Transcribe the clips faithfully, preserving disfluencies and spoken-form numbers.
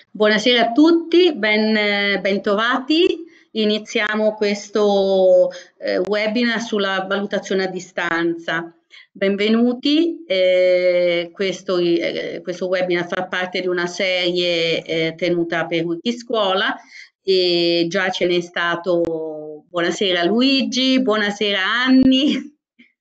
Buonasera a tutti, ben, bentrovati. Iniziamo questo eh, webinar sulla valutazione a distanza. Benvenuti, eh, questo, eh, questo webinar fa parte di una serie eh, tenuta per Wikiscuola e già ce n'è stato. Buonasera Luigi, buonasera Anni.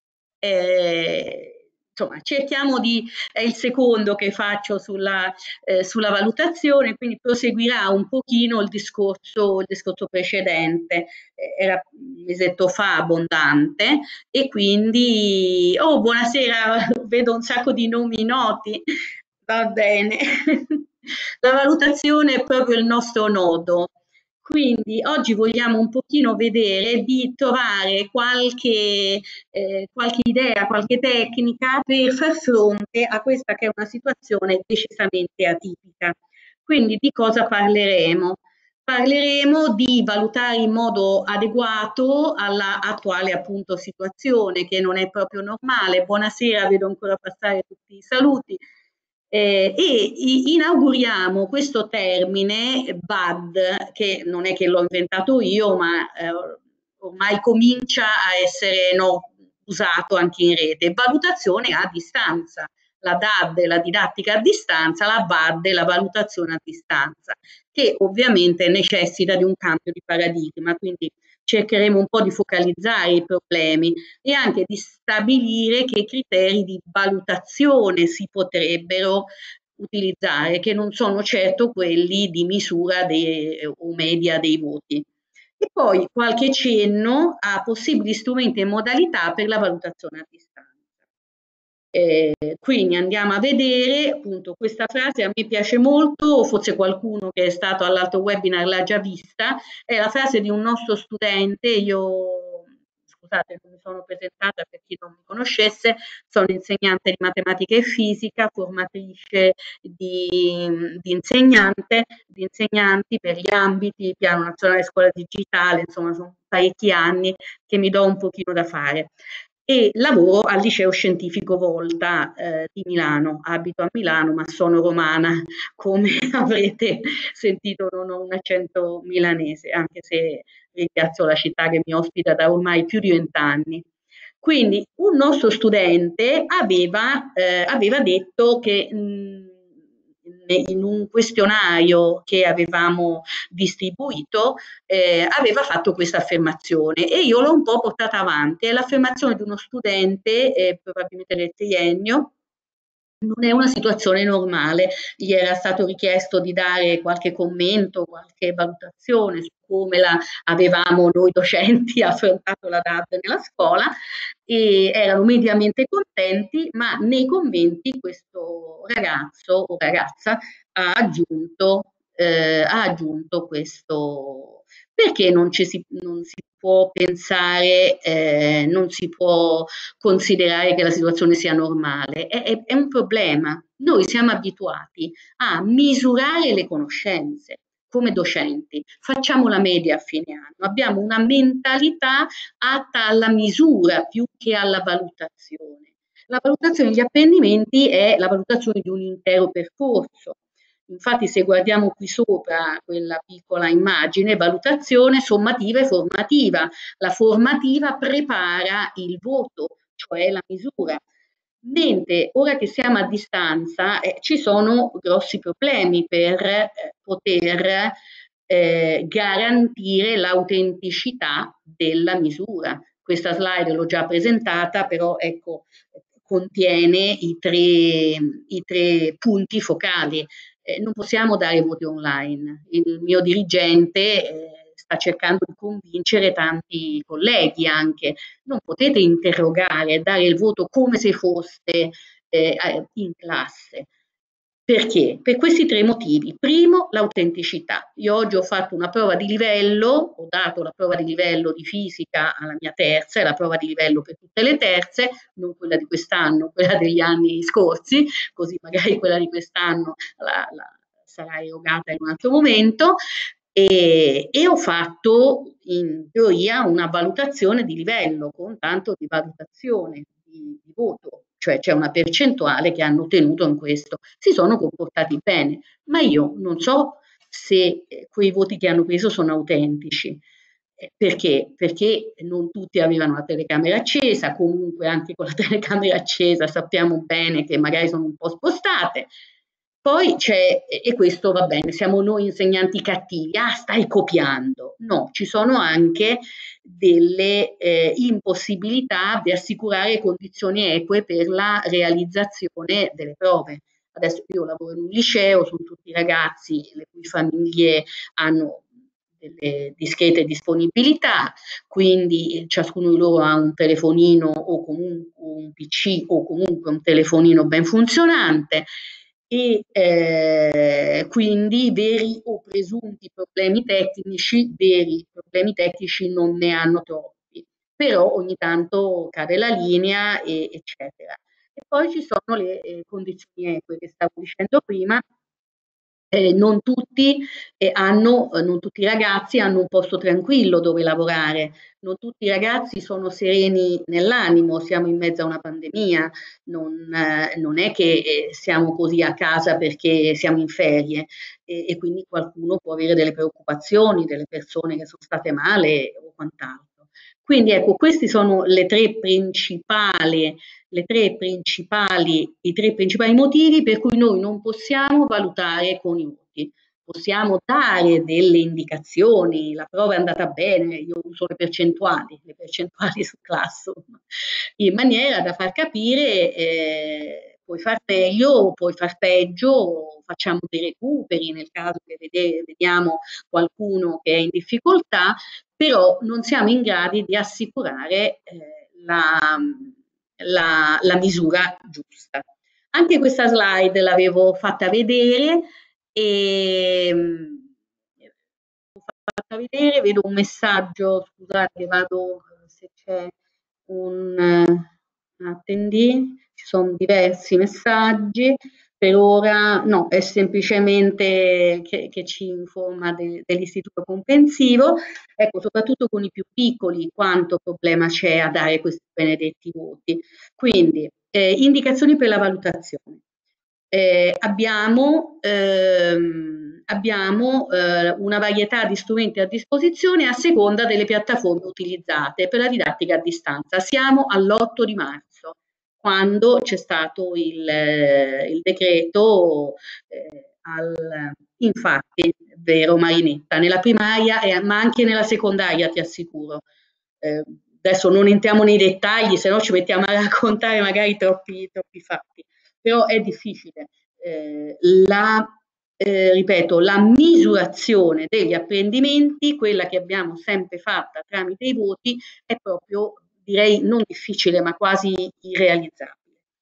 Eh, insomma, cerchiamo di, è il secondo che faccio sulla, eh, sulla valutazione, quindi proseguirà un pochino il discorso, il discorso precedente, eh, era un mesetto fa abbondante e quindi, oh buonasera, vedo un sacco di nomi noti, va bene, la valutazione è proprio il nostro nodo. Quindi oggi vogliamo un pochino vedere di trovare qualche, eh, qualche idea, qualche tecnica per far fronte a questa che è una situazione decisamente atipica. Quindi di cosa parleremo? Parleremo di valutare in modo adeguato alla attuale appunto situazione che non è proprio normale. Buonasera, vedo ancora passare tutti i saluti. Eh, e inauguriamo questo termine B A D, che non è che l'ho inventato io, ma eh, ormai comincia a essere no, usato anche in rete. Valutazione a distanza. La D A D è la didattica a distanza, la B A D è la valutazione a distanza, che ovviamente necessita di un cambio di paradigma, quindi cercheremo un po' di focalizzare i problemi e anche di stabilire che criteri di valutazione si potrebbero utilizzare, che non sono certo quelli di misura dei, o media dei voti. E poi qualche cenno a possibili strumenti e modalità per la valutazione a distanza. Eh, quindi andiamo a vedere, appunto, questa frase a me piace molto, forse qualcuno che è stato all'altro webinar l'ha già vista, è la frase di un nostro studente, io, scusate, non mi sono presentata per chi non mi conoscesse, sono insegnante di matematica e fisica, formatrice di, di insegnante, di insegnanti per gli ambiti, Piano Nazionale Scuola Digitale, insomma sono parecchi anni che mi do un pochino da fare. E lavoro al Liceo Scientifico Volta eh, di Milano. Abito a Milano, ma sono romana, come avrete sentito, non ho un accento milanese, anche se ringrazio la città che mi ospita da ormai più di vent'anni. Quindi un nostro studente aveva, eh, aveva detto che mh, in un questionario che avevamo distribuito eh, aveva fatto questa affermazione e io l'ho un po' portata avanti. È l'affermazione di uno studente, eh, probabilmente del triennio. Non è una situazione normale, gli era stato richiesto di dare qualche commento, qualche valutazione su come la avevamo noi docenti affrontato la D A D nella scuola e erano mediamente contenti, ma nei commenti questo ragazzo o ragazza ha aggiunto, eh, ha aggiunto questo perché non, ci si, non si può pensare, eh, non si può considerare che la situazione sia normale, è, è, è un problema. Noi siamo abituati a misurare le conoscenze come docenti, facciamo la media a fine anno, abbiamo una mentalità atta alla misura più che alla valutazione. La valutazione degli apprendimenti è la valutazione di un intero percorso. Infatti se guardiamo qui sopra quella piccola immagine, valutazione sommativa e formativa. La formativa prepara il voto, cioè la misura. Mentre ora che siamo a distanza eh, ci sono grossi problemi per eh, poter eh, garantire l'autenticità della misura. Questa slide l'ho già presentata, però ecco, contiene i tre, i tre punti focali. Eh, non possiamo dare voti online. Il mio dirigente eh, sta cercando di convincere tanti colleghi anche. Non potete interrogare, dare il voto come se foste eh, in classe. Perché? Per questi tre motivi. Primo, l'autenticità. Io oggi ho fatto una prova di livello, ho dato la prova di livello di fisica alla mia terza, è la prova di livello per tutte le terze, non quella di quest'anno, quella degli anni scorsi, così magari quella di quest'anno la, la, sarà erogata in un altro momento. E, e ho fatto in teoria una valutazione di livello con tanto di valutazione, di, di voto. cioè c'è una percentuale che hanno ottenuto in questo, si sono comportati bene, ma io non so se eh, quei voti che hanno preso sono autentici. Eh, Perché? Perché non tutti avevano la telecamera accesa, comunque anche con la telecamera accesa sappiamo bene che magari sono un po' spostate. Poi c'è, e questo va bene, siamo noi insegnanti cattivi, ah, stai copiando. No, ci sono anche delle eh, impossibilità di assicurare condizioni eque per la realizzazione delle prove. Adesso io lavoro in un liceo, sono tutti ragazzi le cui famiglie hanno delle discrete disponibilità, quindi ciascuno di loro ha un telefonino o comunque un P C o comunque un telefonino ben funzionante e eh, quindi veri o presunti problemi tecnici, veri problemi tecnici non ne hanno troppi, però ogni tanto cade la linea, e, eccetera. E poi ci sono le eh, condizioni eque che stavo dicendo prima. Eh, non tutti eh, hanno, eh, non tutti i ragazzi hanno un posto tranquillo dove lavorare, non tutti i ragazzi sono sereni nell'animo, siamo in mezzo a una pandemia, non, eh, non è che eh, siamo così a casa perché siamo in ferie e, e quindi qualcuno può avere delle preoccupazioni, delle persone che sono state male o quant'altro. Quindi ecco, questi sono le tre principali le tre principali, i tre principali motivi per cui noi non possiamo valutare con i voti. Possiamo dare delle indicazioni, la prova è andata bene, io uso le percentuali, le percentuali su Classroom, in maniera da far capire eh, puoi far meglio, puoi far peggio, facciamo dei recuperi nel caso che vede, vediamo qualcuno che è in difficoltà, però non siamo in grado di assicurare eh, la, la, la misura giusta. Anche questa slide l'avevo fatta vedere e l'ho fatta vedere, vedo un messaggio, scusate, vado se c'è un attendi, ci sono diversi messaggi. Per ora no, è semplicemente che, che ci informa de, dell'istituto comprensivo. Ecco, soprattutto con i più piccoli, quanto problema c'è a dare questi benedetti voti. Quindi, eh, indicazioni per la valutazione. Eh, abbiamo ehm, abbiamo eh, una varietà di strumenti a disposizione a seconda delle piattaforme utilizzate per la didattica a distanza. Siamo all'otto di marzo, quando c'è stato il, il decreto eh, al, infatti, vero Marinetta, nella primaria e, ma anche nella secondaria ti assicuro. Eh, adesso non entriamo nei dettagli, se no ci mettiamo a raccontare magari troppi, troppi fatti, però è difficile. Eh, la, eh, ripeto, la misurazione degli apprendimenti, quella che abbiamo sempre fatta tramite i voti, è proprio, direi, non difficile, ma quasi irrealizzabile.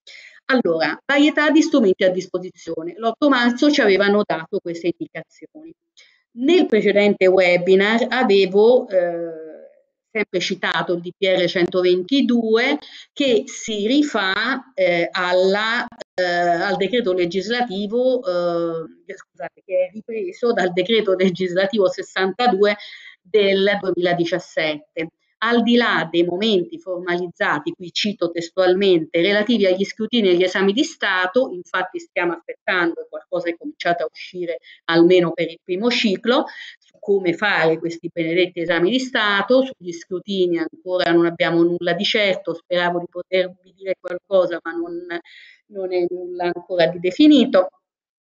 Allora, varietà di strumenti a disposizione. L'otto marzo ci avevano dato queste indicazioni. Nel precedente webinar avevo eh, sempre citato il D P R centoventidue che si rifà eh, alla, eh, al decreto legislativo, eh, scusate, che è ripreso dal decreto legislativo sessantadue del duemiladiciassette. Al di là dei momenti formalizzati, qui cito testualmente, relativi agli scrutini e agli esami di Stato, infatti stiamo aspettando, qualcosa è cominciato a uscire almeno per il primo ciclo, su come fare questi benedetti esami di Stato, sugli scrutini ancora non abbiamo nulla di certo, speravo di potervi dire qualcosa, ma non, non è nulla ancora di definito.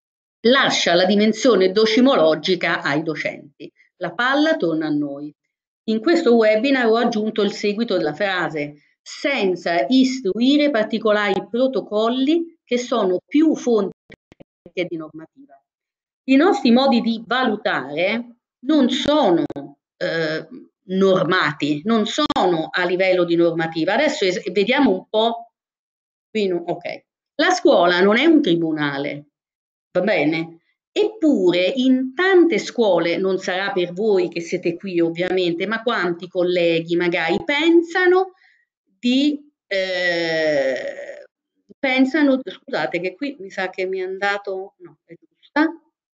Lascia la dimensione docimologica ai docenti. La palla torna a noi. In questo webinar ho aggiunto il seguito della frase, senza istruire particolari protocolli che sono più fonte che di normativa. I nostri modi di valutare non sono eh, normati, non sono a livello di normativa. Adesso vediamo un po'. Qui no, ok. La scuola non è un tribunale, va bene? Eppure in tante scuole, non sarà per voi che siete qui ovviamente, ma quanti colleghi magari pensano di, eh, pensano, scusate che qui mi sa che mi è andato, no, è giusta,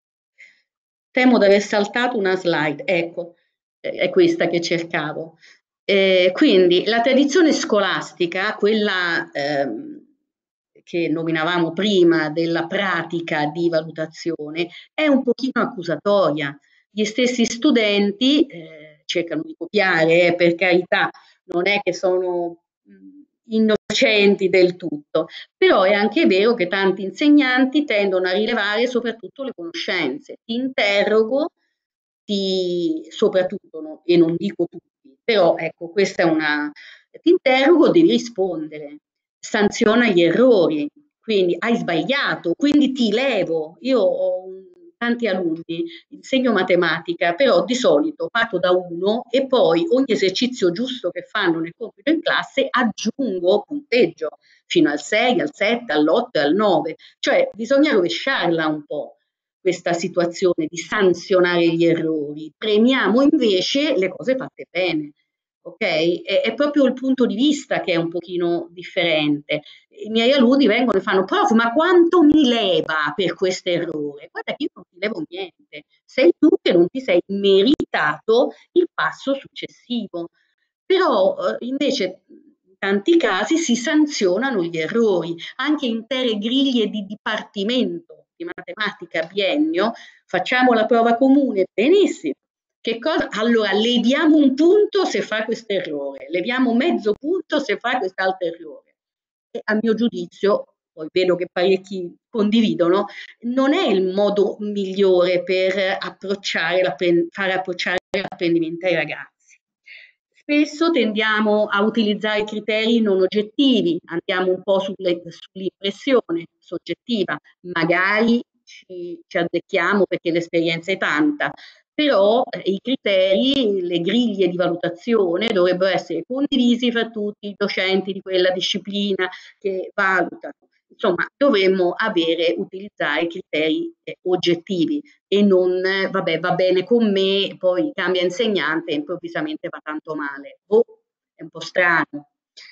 temo di aver saltato una slide, ecco, è questa che cercavo. Eh, quindi la tradizione scolastica, quella... Ehm, che nominavamo prima della pratica di valutazione è un pochino accusatoria. Gli stessi studenti eh, cercano di copiare, eh, per carità, non è che sono innocenti del tutto, però è anche vero che tanti insegnanti tendono a rilevare soprattutto le conoscenze. Ti interrogo, ti, soprattutto, no, e non dico tutti, però ecco, questa è una... Ti interrogo, devi rispondere, sanziona gli errori, quindi hai sbagliato, quindi ti levo. Io ho tanti alunni, insegno matematica, però di solito parto da uno e poi ogni esercizio giusto che fanno nel compito in classe aggiungo punteggio fino al sei, al sette, all'otto e al nove, cioè bisogna rovesciarla un po' questa situazione di sanzionare gli errori, premiamo invece le cose fatte bene. Ok? È, è proprio il punto di vista che è un pochino differente. I miei alunni vengono e fanno: prof, ma quanto mi leva per questo errore? Guarda che io non ti levo niente, sei tu che non ti sei meritato il passo successivo. Però eh, invece in tanti casi si sanzionano gli errori, anche intere griglie di dipartimento di matematica biennio, facciamo la prova comune, benissimo. Che cosa? Allora, leviamo un punto se fa questo errore, leviamo mezzo punto se fa quest'altro errore. E a mio giudizio, poi vedo che parecchi condividono, non è il modo migliore per approcciare fare approcciare l'apprendimento ai ragazzi. Spesso tendiamo a utilizzare criteri non oggettivi, andiamo un po' sull'impressione soggettiva, magari ci, ci azzecchiamo perché l'esperienza è tanta, però eh, i criteri, le griglie di valutazione dovrebbero essere condivisi fra tutti i docenti di quella disciplina che valutano. Insomma, dovremmo avere, utilizzare criteri eh, oggettivi e non, eh, vabbè, va bene con me, poi cambia insegnante e improvvisamente va tanto male. Oh, è un po' strano.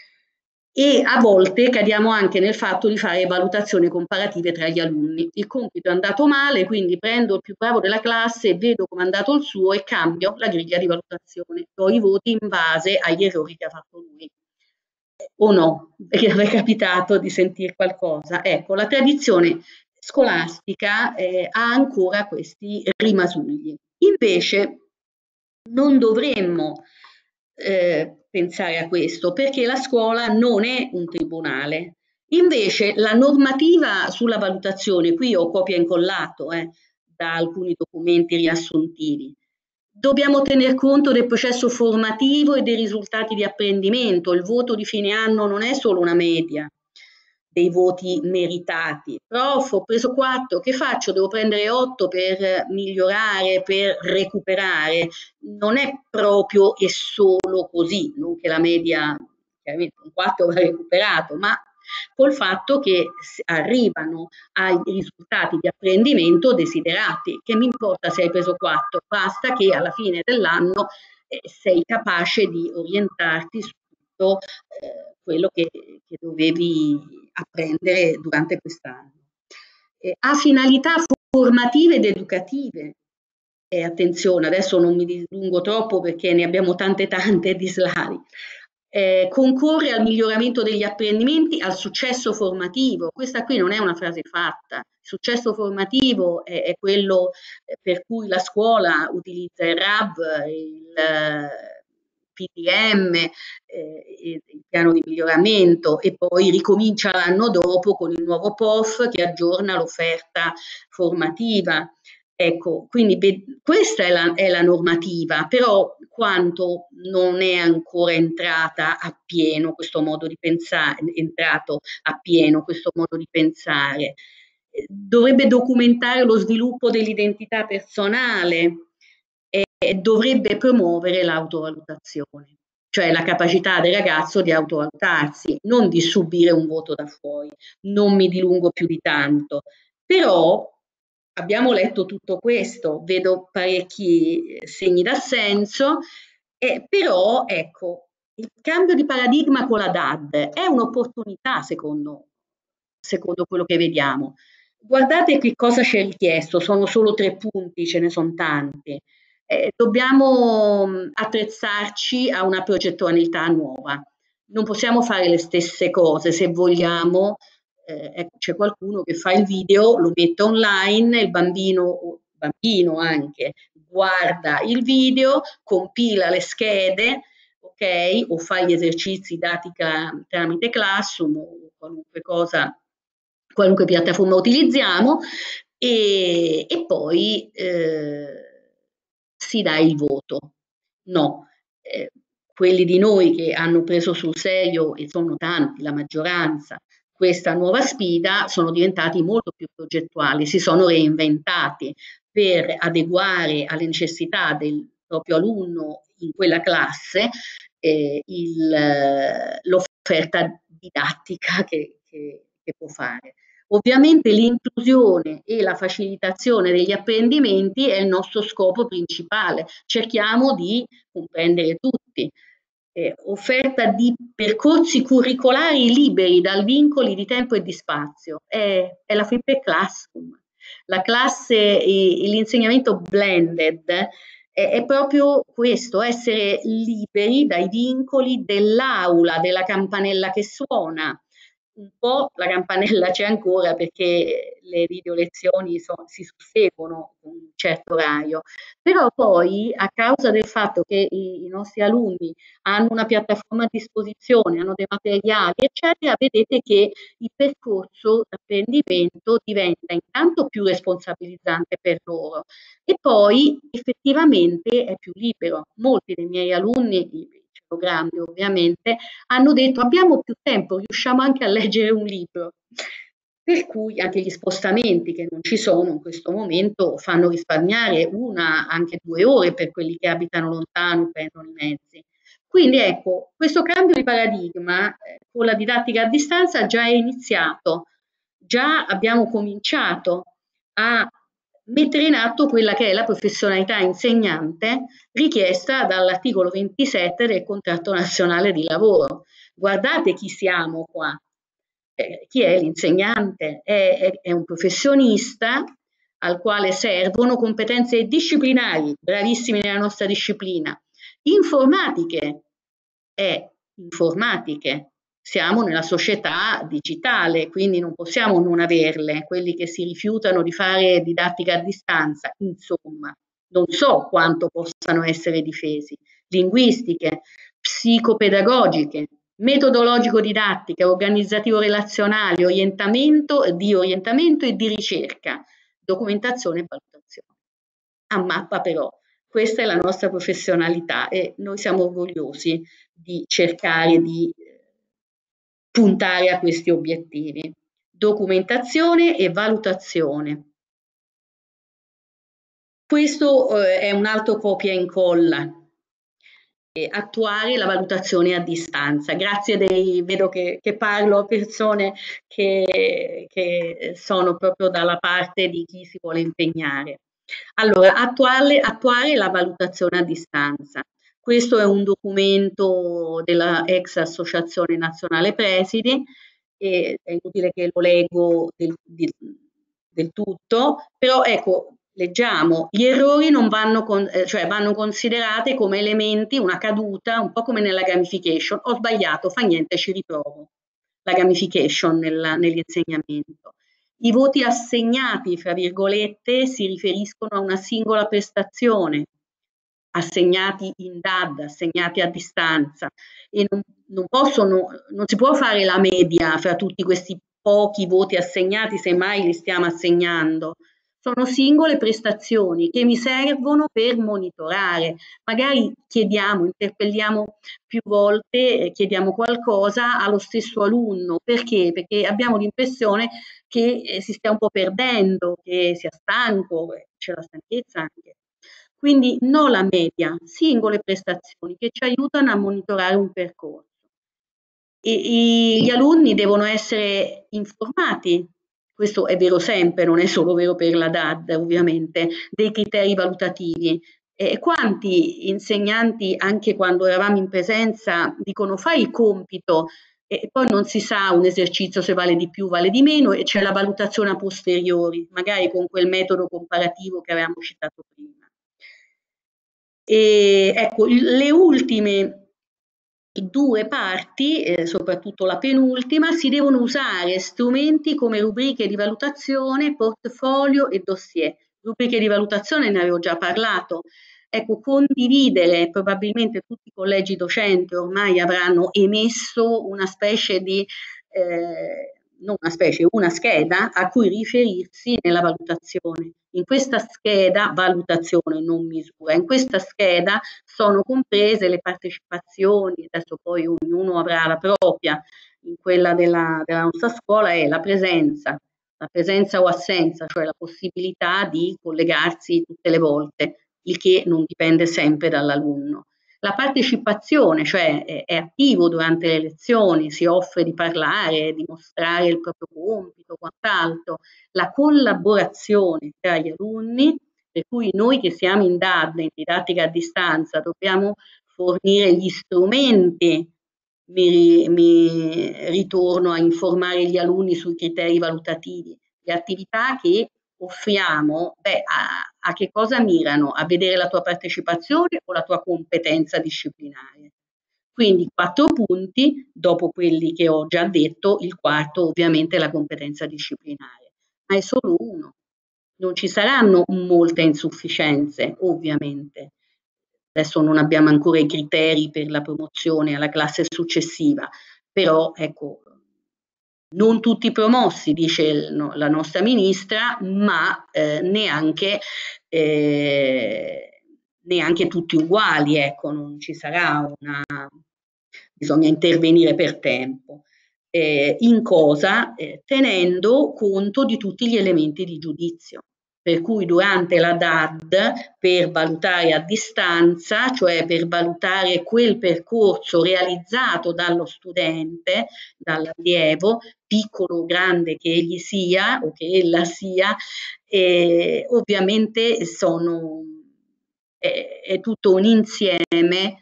E a volte cadiamo anche nel fatto di fare valutazioni comparative tra gli alunni. Il compito è andato male, quindi prendo il più bravo della classe, vedo come è andato il suo e cambio la griglia di valutazione. Do i voti in base agli errori che ha fatto lui. O no, perché avrei capitato di sentire qualcosa. Ecco, la tradizione scolastica eh, ha ancora questi rimasugli. Invece non dovremmo eh, pensare a questo perché la scuola non è un tribunale. Invece la normativa sulla valutazione, qui ho copia e incollato eh, da alcuni documenti riassuntivi, dobbiamo tener conto del processo formativo e dei risultati di apprendimento. Il voto di fine anno non è solo una media dei voti meritati. Prof, ho preso quattro, che faccio? Devo prendere otto per migliorare, per recuperare? Non è proprio e solo così, non che la media, chiaramente un quattro va recuperato, ma col fatto che arrivano ai risultati di apprendimento desiderati. Che mi importa se hai preso quattro, basta che alla fine dell'anno eh, sei capace di orientarti su tutto eh, quello che, che dovevi apprendere durante quest'anno. Eh, ha finalità formative ed educative. E attenzione, adesso non mi dilungo troppo perché ne abbiamo tante tante di slide. Eh, concorre al miglioramento degli apprendimenti, al successo formativo. Questa qui non è una frase fatta. Il successo formativo è, è quello per cui la scuola utilizza il R A B, il P D M, eh, il piano di miglioramento e poi ricomincia l'anno dopo con il nuovo P O F che aggiorna l'offerta formativa. Ecco, quindi questa è la, è la normativa, però quanto non è ancora entrata a pieno questo modo di pensare, entrato a pieno questo modo di pensare. Dovrebbe documentare lo sviluppo dell'identità personale e dovrebbe promuovere l'autovalutazione, cioè la capacità del ragazzo di autovalutarsi, non di subire un voto da fuori. Non mi dilungo più di tanto, però abbiamo letto tutto questo, vedo parecchi segni d'assenso, eh, però ecco, il cambio di paradigma con la D A D è un'opportunità secondo, secondo quello che vediamo. Guardate che cosa ci è richiesto, sono solo tre punti, ce ne sono tanti. Eh, dobbiamo attrezzarci a una progettualità nuova. Non possiamo fare le stesse cose se vogliamo eh, c'è qualcuno che fa il video, lo mette online, il bambino, bambino anche, guarda il video, compila le schede, ok? O fa gli esercizi dati tramite Classroom o qualunque cosa, qualunque piattaforma utilizziamo, e, e poi eh, si dà il voto. No, eh, quelli di noi che hanno preso sul serio, e sono tanti, la maggioranza, questa nuova sfida, sono diventati molto più progettuali, si sono reinventati per adeguare alle necessità del proprio alunno in quella classe eh, l'offerta didattica che, che, che può fare. Ovviamente l'inclusione e la facilitazione degli apprendimenti è il nostro scopo principale. Cerchiamo di comprendere tutti. Eh, offerta di percorsi curricolari liberi dal vincoli di tempo e di spazio. È, è la Flipped Classroom. La classe e l'insegnamento blended è, è proprio questo, essere liberi dai vincoli dell'aula, della campanella che suona. Un po' la campanella c'è ancora perché le video lezioni so, si susseguono con un certo orario, però poi a causa del fatto che i, i nostri alunni hanno una piattaforma a disposizione, hanno dei materiali, eccetera, vedete che il percorso d'apprendimento diventa intanto più responsabilizzante per loro e poi effettivamente è più libero. Molti dei miei alunni, grandi ovviamente, hanno detto abbiamo più tempo, riusciamo anche a leggere un libro. Per cui anche gli spostamenti che non ci sono in questo momento fanno risparmiare una, anche due ore per quelli che abitano lontano, prendono i mezzi. Quindi ecco, questo cambio di paradigma eh, con la didattica a distanza già è iniziato, già abbiamo cominciato a mettere in atto quella che è la professionalità insegnante richiesta dall'articolo ventisette del contratto nazionale di lavoro. Guardate chi siamo qua. Eh, chi è l'insegnante? È, è, è un professionista al quale servono competenze disciplinari, bravissimi nella nostra disciplina, informatiche, è informatiche. Siamo nella società digitale, quindi non possiamo non averle. Quelli che si rifiutano di fare didattica a distanza, insomma, non so quanto possano essere difesi. Linguistiche, psicopedagogiche, metodologico-didattica, organizzativo-relazionale, orientamento, di orientamento e di ricerca, documentazione e valutazione. A mappa però, questa è la nostra professionalità e noi siamo orgogliosi di cercare di puntare a questi obiettivi. Documentazione e valutazione. Questo eh, è un altro copia e incolla. E attuare la valutazione a distanza. Grazie dei, vedo che, che parlo a persone che, che sono proprio dalla parte di chi si vuole impegnare. Allora, attuare, attuare la valutazione a distanza. Questo è un documento della ex Associazione Nazionale Presidi, e è inutile che lo leggo del, del, del tutto, però ecco, leggiamo, gli errori non vanno, con, eh, cioè vanno considerati come elementi, una caduta, un po' come nella gamification. Ho sbagliato, fa niente, ci riprovo. La gamification nella, nell'insegnamento. I voti assegnati, fra virgolette, si riferiscono a una singola prestazione, assegnati in D A D, assegnati a distanza, e non, non, possono, non si può fare la media fra tutti questi pochi voti assegnati, se mai li stiamo assegnando. Sono singole prestazioni che mi servono per monitorare. Magari chiediamo, interpelliamo più volte, eh, chiediamo qualcosa allo stesso alunno. Perché? Perché abbiamo l'impressione che eh, si stia un po' perdendo, che sia stanco, eh, c'è la stanchezza anche. Quindi non la media, singole prestazioni che ci aiutano a monitorare un percorso. E, e gli alunni devono essere informati, questo è vero sempre, non è solo vero per la D A D ovviamente, dei criteri valutativi. E quanti insegnanti, anche quando eravamo in presenza, dicono fai il compito e poi non si sa un esercizio se vale di più, vale di meno, e c'è la valutazione a posteriori, magari con quel metodo comparativo che avevamo citato prima. E ecco, le ultime due parti, eh, soprattutto la penultima, si devono usare strumenti come rubriche di valutazione, portfolio e dossier. Rubriche di valutazione ne avevo già parlato. Ecco, condividere, probabilmente tutti i collegi docenti ormai avranno emesso una specie di, eh, non una specie, una scheda a cui riferirsi nella valutazione. In questa scheda, valutazione, non misura, in questa scheda sono comprese le partecipazioni, adesso poi ognuno avrà la propria, in quella della, della nostra scuola è la presenza, la presenza o assenza, cioè la possibilità di collegarsi tutte le volte, il che non dipende sempre dall'alunno. La partecipazione, cioè è, è attivo durante le lezioni, si offre di parlare, di mostrare il proprio compito, quant'altro. La collaborazione tra gli alunni, per cui noi che siamo in D A D, in didattica a distanza, dobbiamo fornire gli strumenti, mi, mi ritorno a informare gli alunni sui criteri valutativi, le attività che offriamo, beh, a, a che cosa mirano? A vedere la tua partecipazione o la tua competenza disciplinare. Quindi quattro punti, dopo quelli che ho già detto, il quarto ovviamente è la competenza disciplinare, ma è solo uno. Non ci saranno molte insufficienze, ovviamente. Adesso non abbiamo ancora i criteri per la promozione alla classe successiva, però ecco, non tutti promossi, dice no, la nostra ministra, ma eh, neanche, eh, neanche tutti uguali, ecco, non ci sarà una, bisogna intervenire per tempo. Eh, in cosa? Eh, tenendo conto di tutti gli elementi di giudizio. Per cui durante la D A D, per valutare a distanza, cioè per valutare quel percorso realizzato dallo studente, dall'allievo, piccolo o grande che egli sia o che ella sia, eh, ovviamente sono, è, è tutto un insieme.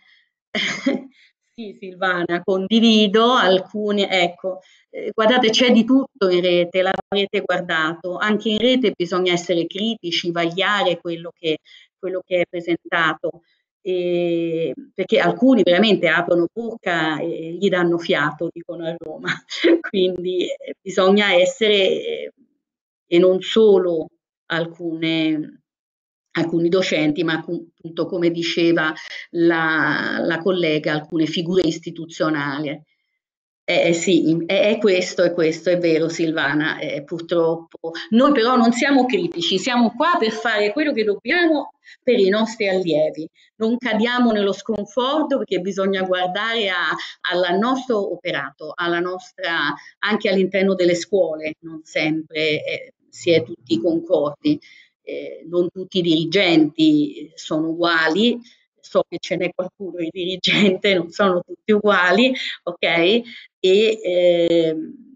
Sì, Silvana, condivido alcune, ecco, eh, guardate, c'è di tutto in rete, l'avrete guardato, anche in rete bisogna essere critici, vagliare quello che, quello che è presentato, e, perché alcuni veramente aprono bocca e gli danno fiato, dicono a Roma, quindi eh, bisogna essere, eh, e non solo alcune, alcuni docenti, ma appunto come diceva la, la collega, alcune figure istituzionali. Eh, sì, è, è questo, è questo, è vero Silvana, eh, purtroppo. Noi però non siamo critici, siamo qua per fare quello che dobbiamo per i nostri allievi. Non cadiamo nello sconforto perché bisogna guardare a, al nostro operato, alla nostra, anche all'interno delle scuole, non sempre eh, si è tutti concordi, eh, non tutti i dirigenti sono uguali, so che ce n'è qualcuno, i dirigenti non sono tutti uguali, ok? E eh,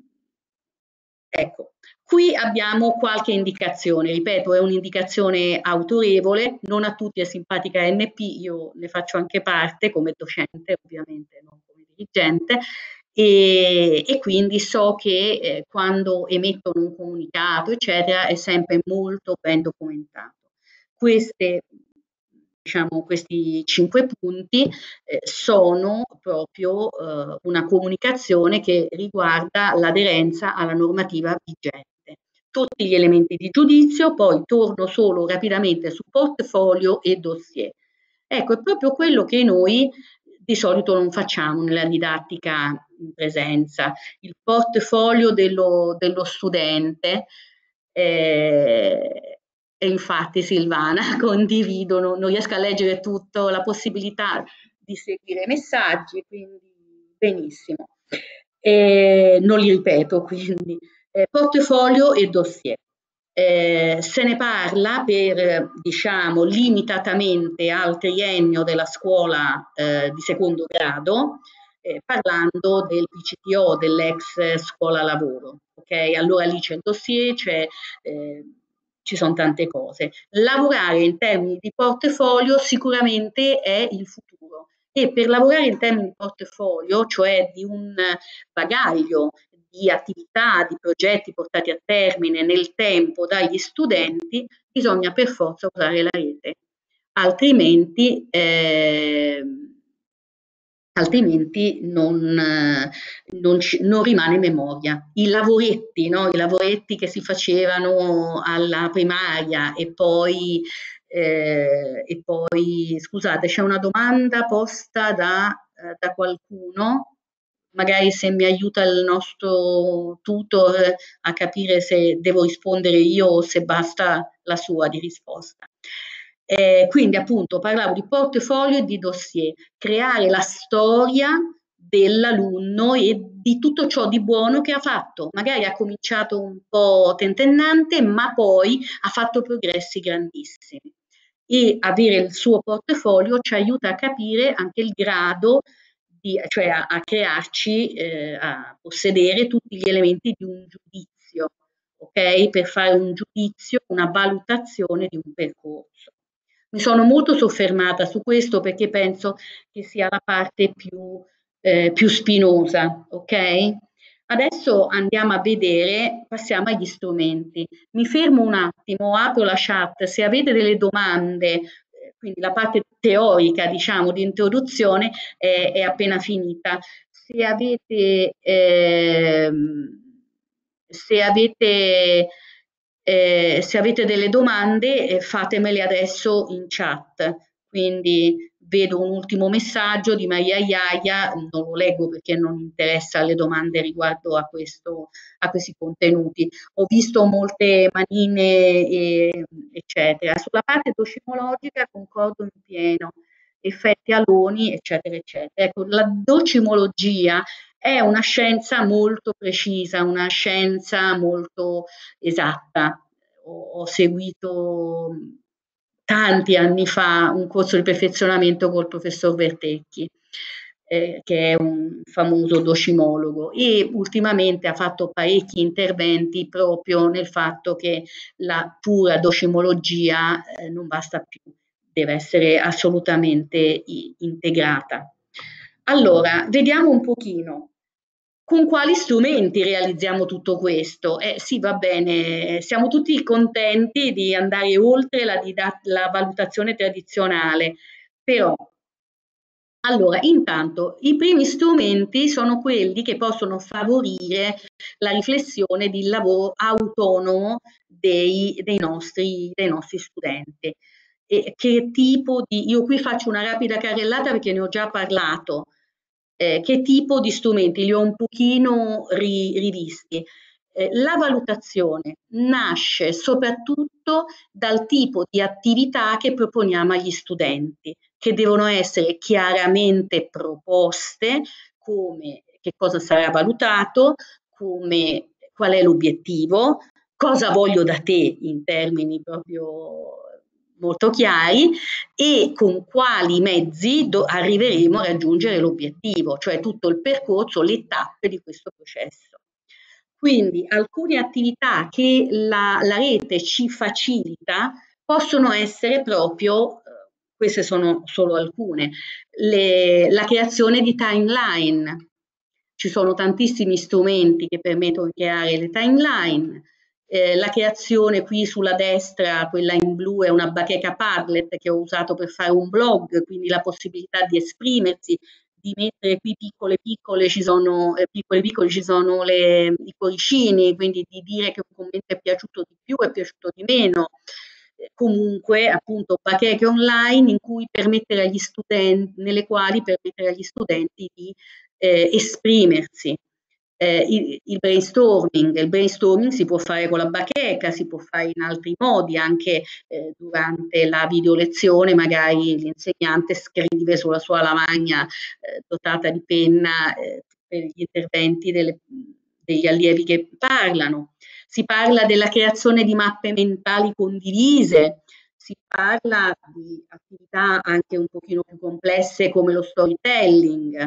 ecco, qui abbiamo qualche indicazione, ripeto, è un'indicazione autorevole, non a tutti è simpatica N P, io ne faccio anche parte come docente, ovviamente, non come dirigente, e, e quindi so che eh, quando emettono un comunicato, eccetera, è sempre molto ben documentato. Queste, diciamo, questi cinque punti eh, sono proprio eh, una comunicazione che riguarda l'aderenza alla normativa vigente. Tutti gli elementi di giudizio, poi torno solo rapidamente su portfolio e dossier. Ecco, è proprio quello che noi di solito non facciamo nella didattica in presenza, il portfolio dello, dello studente. Eh, e infatti Silvana condividono, non riesco a leggere tutto, la possibilità di seguire i messaggi, quindi benissimo. Eh, non li ripeto, quindi eh, portfolio e dossier. Eh, se ne parla per, diciamo, limitatamente al triennio della scuola eh, di secondo grado, eh, parlando del P C T O, dell'ex scuola lavoro. Okay? Allora lì c'è il dossier, c'è, eh, ci sono tante cose. Lavorare in termini di portfolio sicuramente è il futuro e per lavorare in termini di portfolio, cioè di un bagaglio di attività, di progetti portati a termine nel tempo dagli studenti, bisogna per forza usare la rete, altrimenti eh, altrimenti non, eh, non, ci- non rimane memoria. I lavoretti, no? I lavoretti che si facevano alla primaria e poi, eh, e poi scusate, c'è una domanda posta da, eh, da qualcuno, magari se mi aiuta il nostro tutor a capire se devo rispondere io o se basta la sua di risposta. Eh, quindi appunto parlavo di portfolio e di dossier, creare la storia dell'alunno e di tutto ciò di buono che ha fatto. Magari ha cominciato un po' tentennante, ma poi ha fatto progressi grandissimi. E avere il suo portfolio ci aiuta a capire anche il grado di, cioè a, a crearci, eh, a possedere tutti gli elementi di un giudizio, ok? Per fare un giudizio, una valutazione di un percorso. Mi sono molto soffermata su questo perché penso che sia la parte più, eh, più spinosa, ok? Adesso andiamo a vedere, passiamo agli strumenti. Mi fermo un attimo, apro la chat, se avete delle domande, eh, quindi la parte teorica, diciamo, di introduzione è, è appena finita. Se avete, ehm, se avete, eh, se avete delle domande, eh, fatemele adesso in chat. Quindi vedo un ultimo messaggio di Maria Iaia, non lo leggo perché non interessa le domande riguardo a, questo, a questi contenuti. Ho visto molte manine, e, eccetera. Sulla parte docimologica concordo in pieno, effetti aloni, eccetera, eccetera. Ecco, la docimologia è una scienza molto precisa, una scienza molto esatta. Ho, ho seguito tanti anni fa un corso di perfezionamento col professor Vertecchi, eh, che è un famoso docimologo, e ultimamente ha fatto parecchi interventi proprio nel fatto che la pura docimologia eh, non basta più, deve essere assolutamente integrata. Allora, vediamo un pochino. Con quali strumenti realizziamo tutto questo? Eh, sì, va bene, siamo tutti contenti di andare oltre la, la valutazione tradizionale, però allora, intanto, i primi strumenti sono quelli che possono favorire la riflessione di lavoro autonomo dei, dei, nostri, dei nostri studenti. E che tipo di, io qui faccio una rapida carrellata perché ne ho già parlato, eh, che tipo di strumenti li ho un pochino ri, rivisti. Eh, la valutazione nasce soprattutto dal tipo di attività che proponiamo agli studenti, che devono essere chiaramente proposte, come che cosa sarà valutato, come, qual è l'obiettivo, cosa voglio da te in termini proprio molto chiari e con quali mezzi arriveremo a raggiungere l'obiettivo, cioè tutto il percorso, le tappe di questo processo. Quindi alcune attività che la, la rete ci facilita possono essere proprio, queste sono solo alcune, le, la creazione di timeline. Ci sono tantissimi strumenti che permettono di creare le timeline. Eh, la creazione qui sulla destra, quella in blu, è una bacheca Padlet che ho usato per fare un blog, quindi la possibilità di esprimersi, di mettere qui piccole piccole ci sono, eh, piccole piccole ci sono le, i cuoricini, quindi di dire che un commento è piaciuto di più, è piaciuto di meno. Eh, comunque appunto bacheche online in cui permettere agli studenti, nelle quali permettere agli studenti di eh, esprimersi. Eh, il, il, brainstorming, il brainstorming si può fare con la bacheca, si può fare in altri modi, anche eh, durante la video lezione magari l'insegnante scrive sulla sua lavagna eh, dotata di penna eh, per gli interventi delle, degli allievi che parlano. Si parla della creazione di mappe mentali condivise, si parla di attività anche un pochino più complesse come lo storytelling.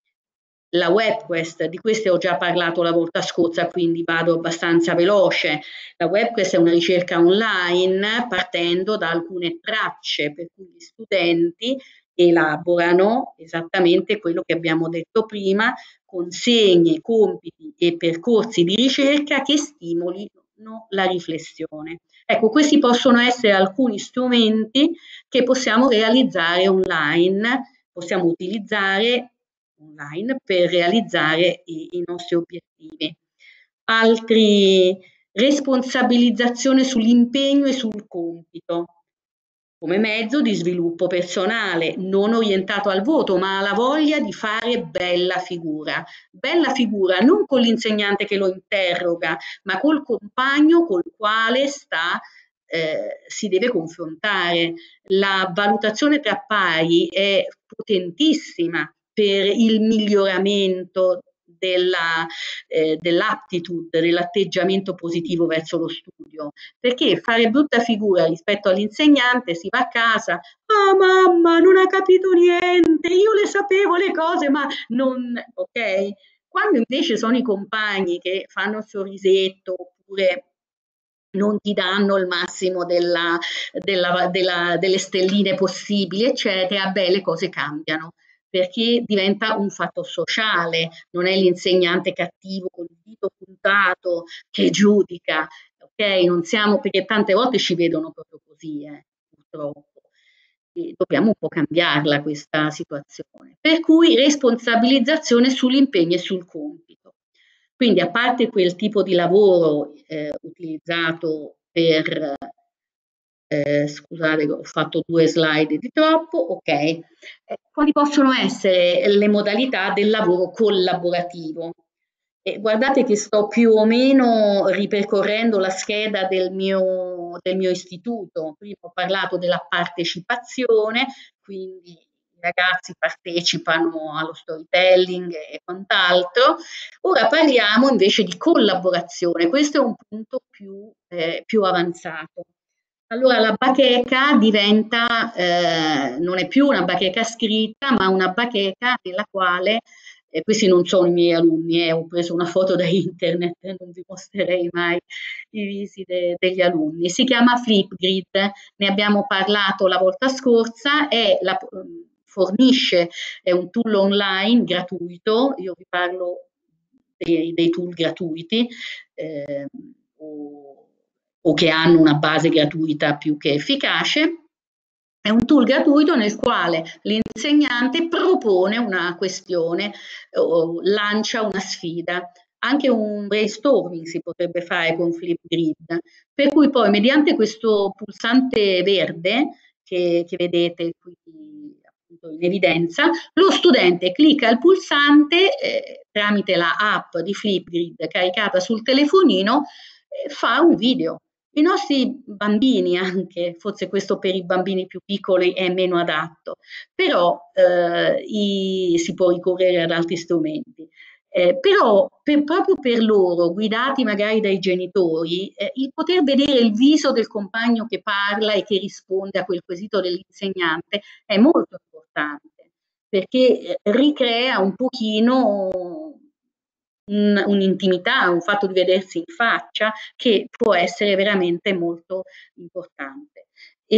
La WebQuest, di queste ho già parlato la volta scorsa, quindi vado abbastanza veloce. La WebQuest è una ricerca online partendo da alcune tracce per cui gli studenti elaborano esattamente quello che abbiamo detto prima, consegne, compiti e percorsi di ricerca che stimolino la riflessione. Ecco, questi possono essere alcuni strumenti che possiamo realizzare online, possiamo utilizzare online per realizzare i, i nostri obiettivi. Altri, responsabilizzazione sull'impegno e sul compito, come mezzo di sviluppo personale, non orientato al voto, ma alla voglia di fare bella figura. Bella figura non con l'insegnante che lo interroga, ma col compagno col quale sta, eh, si deve confrontare. La valutazione tra pari è potentissima per il miglioramento della, eh, dell'attitude, dell'atteggiamento positivo verso lo studio, perché fare brutta figura rispetto all'insegnante, si va a casa, ah oh, mamma non ha capito niente, io le sapevo le cose ma non, ok? Quando invece sono i compagni che fanno il sorrisetto oppure non ti danno il massimo della, della, della, delle stelline possibili, eccetera, beh, le cose cambiano, perché diventa un fatto sociale, non è l'insegnante cattivo con il dito puntato che giudica, ok? Non siamo, perché tante volte ci vedono proprio così, eh, purtroppo. E dobbiamo un po' cambiarla questa situazione. Per cui responsabilizzazione sull'impegno e sul compito. Quindi a parte quel tipo di lavoro eh, utilizzato per, eh, scusate ho fatto due slide di troppo, ok, eh, quali possono essere le modalità del lavoro collaborativo? E guardate che sto più o meno ripercorrendo la scheda del mio, del mio istituto. Prima ho parlato della partecipazione, quindi i ragazzi partecipano allo storytelling e quant'altro. Ora parliamo invece di collaborazione, questo è un punto più, eh, più avanzato. Allora la bacheca diventa, eh, non è più una bacheca scritta, ma una bacheca nella quale, eh, questi non sono i miei alunni, eh, ho preso una foto da internet, eh, non vi mostrerei mai i visi de, degli alunni, si chiama Flipgrid, ne abbiamo parlato la volta scorsa, è la, fornisce, è un tool online gratuito, io vi parlo dei, dei tool gratuiti, eh, o, o che hanno una base gratuita più che efficace. È un tool gratuito nel quale l'insegnante propone una questione o lancia una sfida. Anche un brainstorming si potrebbe fare con Flipgrid, per cui poi mediante questo pulsante verde che, che vedete qui appunto in evidenza, lo studente clicca il pulsante eh, tramite la app di Flipgrid caricata sul telefonino, eh, fa un video. I nostri bambini anche, forse questo per i bambini più piccoli è meno adatto, però eh, i, si può ricorrere ad altri strumenti. Eh, però per, proprio per loro, guidati magari dai genitori, eh, il poter vedere il viso del compagno che parla e che risponde a quel quesito dell'insegnante è molto importante, perché ricrea un pochino un, un'intimità, un fatto di vedersi in faccia che può essere veramente molto importante.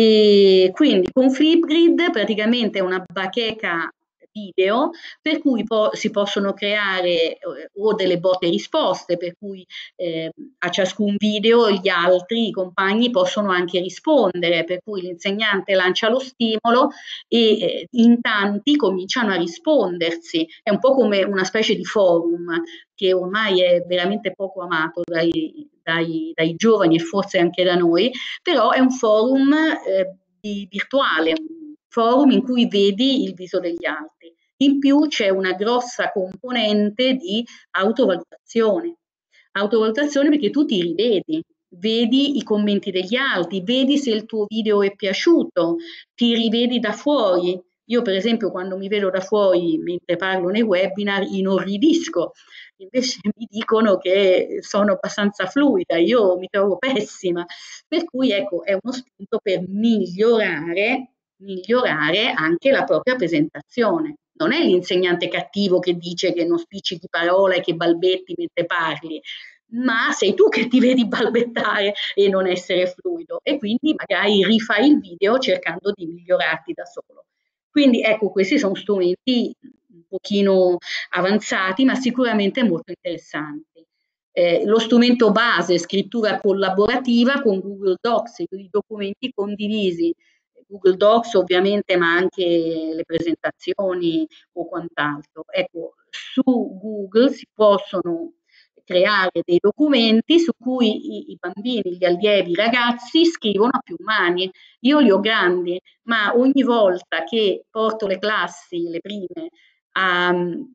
E quindi con Flipgrid praticamente è una bacheca video per cui po- si possono creare eh, o delle botte risposte per cui eh, a ciascun video gli altri, i compagni possono anche rispondere, per cui l'insegnante lancia lo stimolo e eh, in tanti cominciano a rispondersi, è un po' come una specie di forum che ormai è veramente poco amato dai, dai, dai giovani e forse anche da noi, però è un forum eh, di, virtuale, un forum in cui vedi il viso degli altri. In più c'è una grossa componente di autovalutazione, autovalutazione perché tu ti rivedi, vedi i commenti degli altri, vedi se il tuo video è piaciuto, ti rivedi da fuori. Io per esempio quando mi vedo da fuori mentre parlo nei webinar inorridisco, invece mi dicono che sono abbastanza fluida, io mi trovo pessima, per cui ecco è uno spunto per migliorare, migliorare anche la propria presentazione. Non è l'insegnante cattivo che dice che non spiccichi parola e che balbetti mentre parli, ma sei tu che ti vedi balbettare e non essere fluido e quindi magari rifai il video cercando di migliorarti da solo. Quindi ecco, questi sono strumenti un pochino avanzati, ma sicuramente molto interessanti. Eh, lo strumento base, scrittura collaborativa con Google Docs, i documenti condivisi. Google Docs ovviamente, ma anche le presentazioni o quant'altro. Ecco, su Google si possono creare dei documenti su cui i, i bambini, gli allievi, i ragazzi scrivono a più mani. Io li ho grandi, ma ogni volta che porto le classi, le prime, a,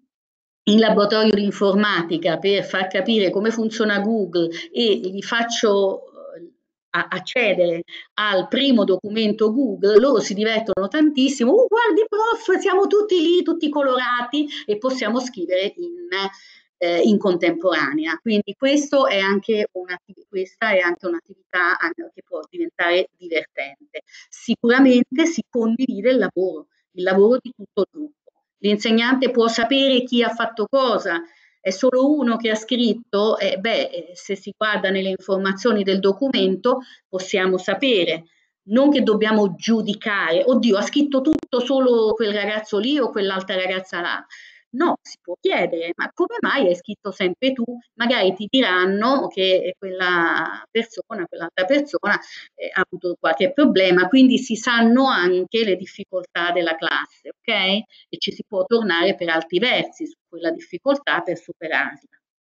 in laboratorio di informatica per far capire come funziona Google e gli faccio accedere al primo documento Google, loro si divertono tantissimo. Oh, guardi prof, siamo tutti lì, tutti colorati e possiamo scrivere in, eh, in contemporanea. Quindi questo è anche una, questa è anche un'attività che può diventare divertente. Sicuramente si condivide il lavoro, il lavoro di tutto il gruppo. L'insegnante può sapere chi ha fatto cosa, è solo uno che ha scritto, eh, beh, se si guarda nelle informazioni del documento possiamo sapere, non che dobbiamo giudicare, oddio, ha scritto tutto solo quel ragazzo lì o quell'altra ragazza là. No, si può chiedere, ma come mai hai scritto sempre tu? Magari ti diranno che quella persona, quell'altra persona eh, ha avuto qualche problema, quindi si sanno anche le difficoltà della classe, ok? E ci si può tornare per altri versi su quella difficoltà per superarla.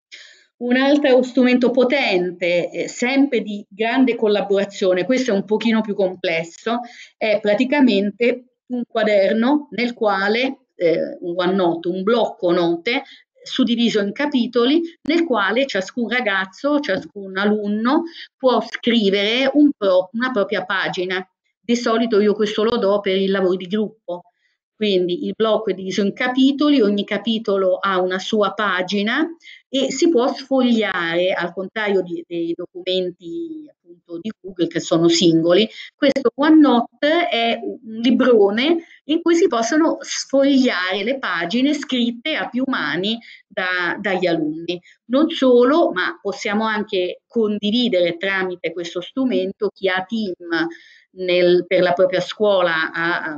Un altro strumento potente, eh, sempre di grande collaborazione, questo è un pochino più complesso, è praticamente un quaderno nel quale eh, un OneNote, un blocco note suddiviso in capitoli nel quale ciascun ragazzo, ciascun alunno può scrivere un pro, una propria pagina. Di solito io questo lo do per il lavoro di gruppo. Quindi il blocco è diviso in capitoli, ogni capitolo ha una sua pagina e si può sfogliare, al contrario di, dei documenti appunto di Google che sono singoli. Questo OneNote è un librone in cui si possono sfogliare le pagine scritte a più mani da, dagli alunni. Non solo, ma possiamo anche condividere tramite questo strumento chi ha team nel, per la propria scuola ha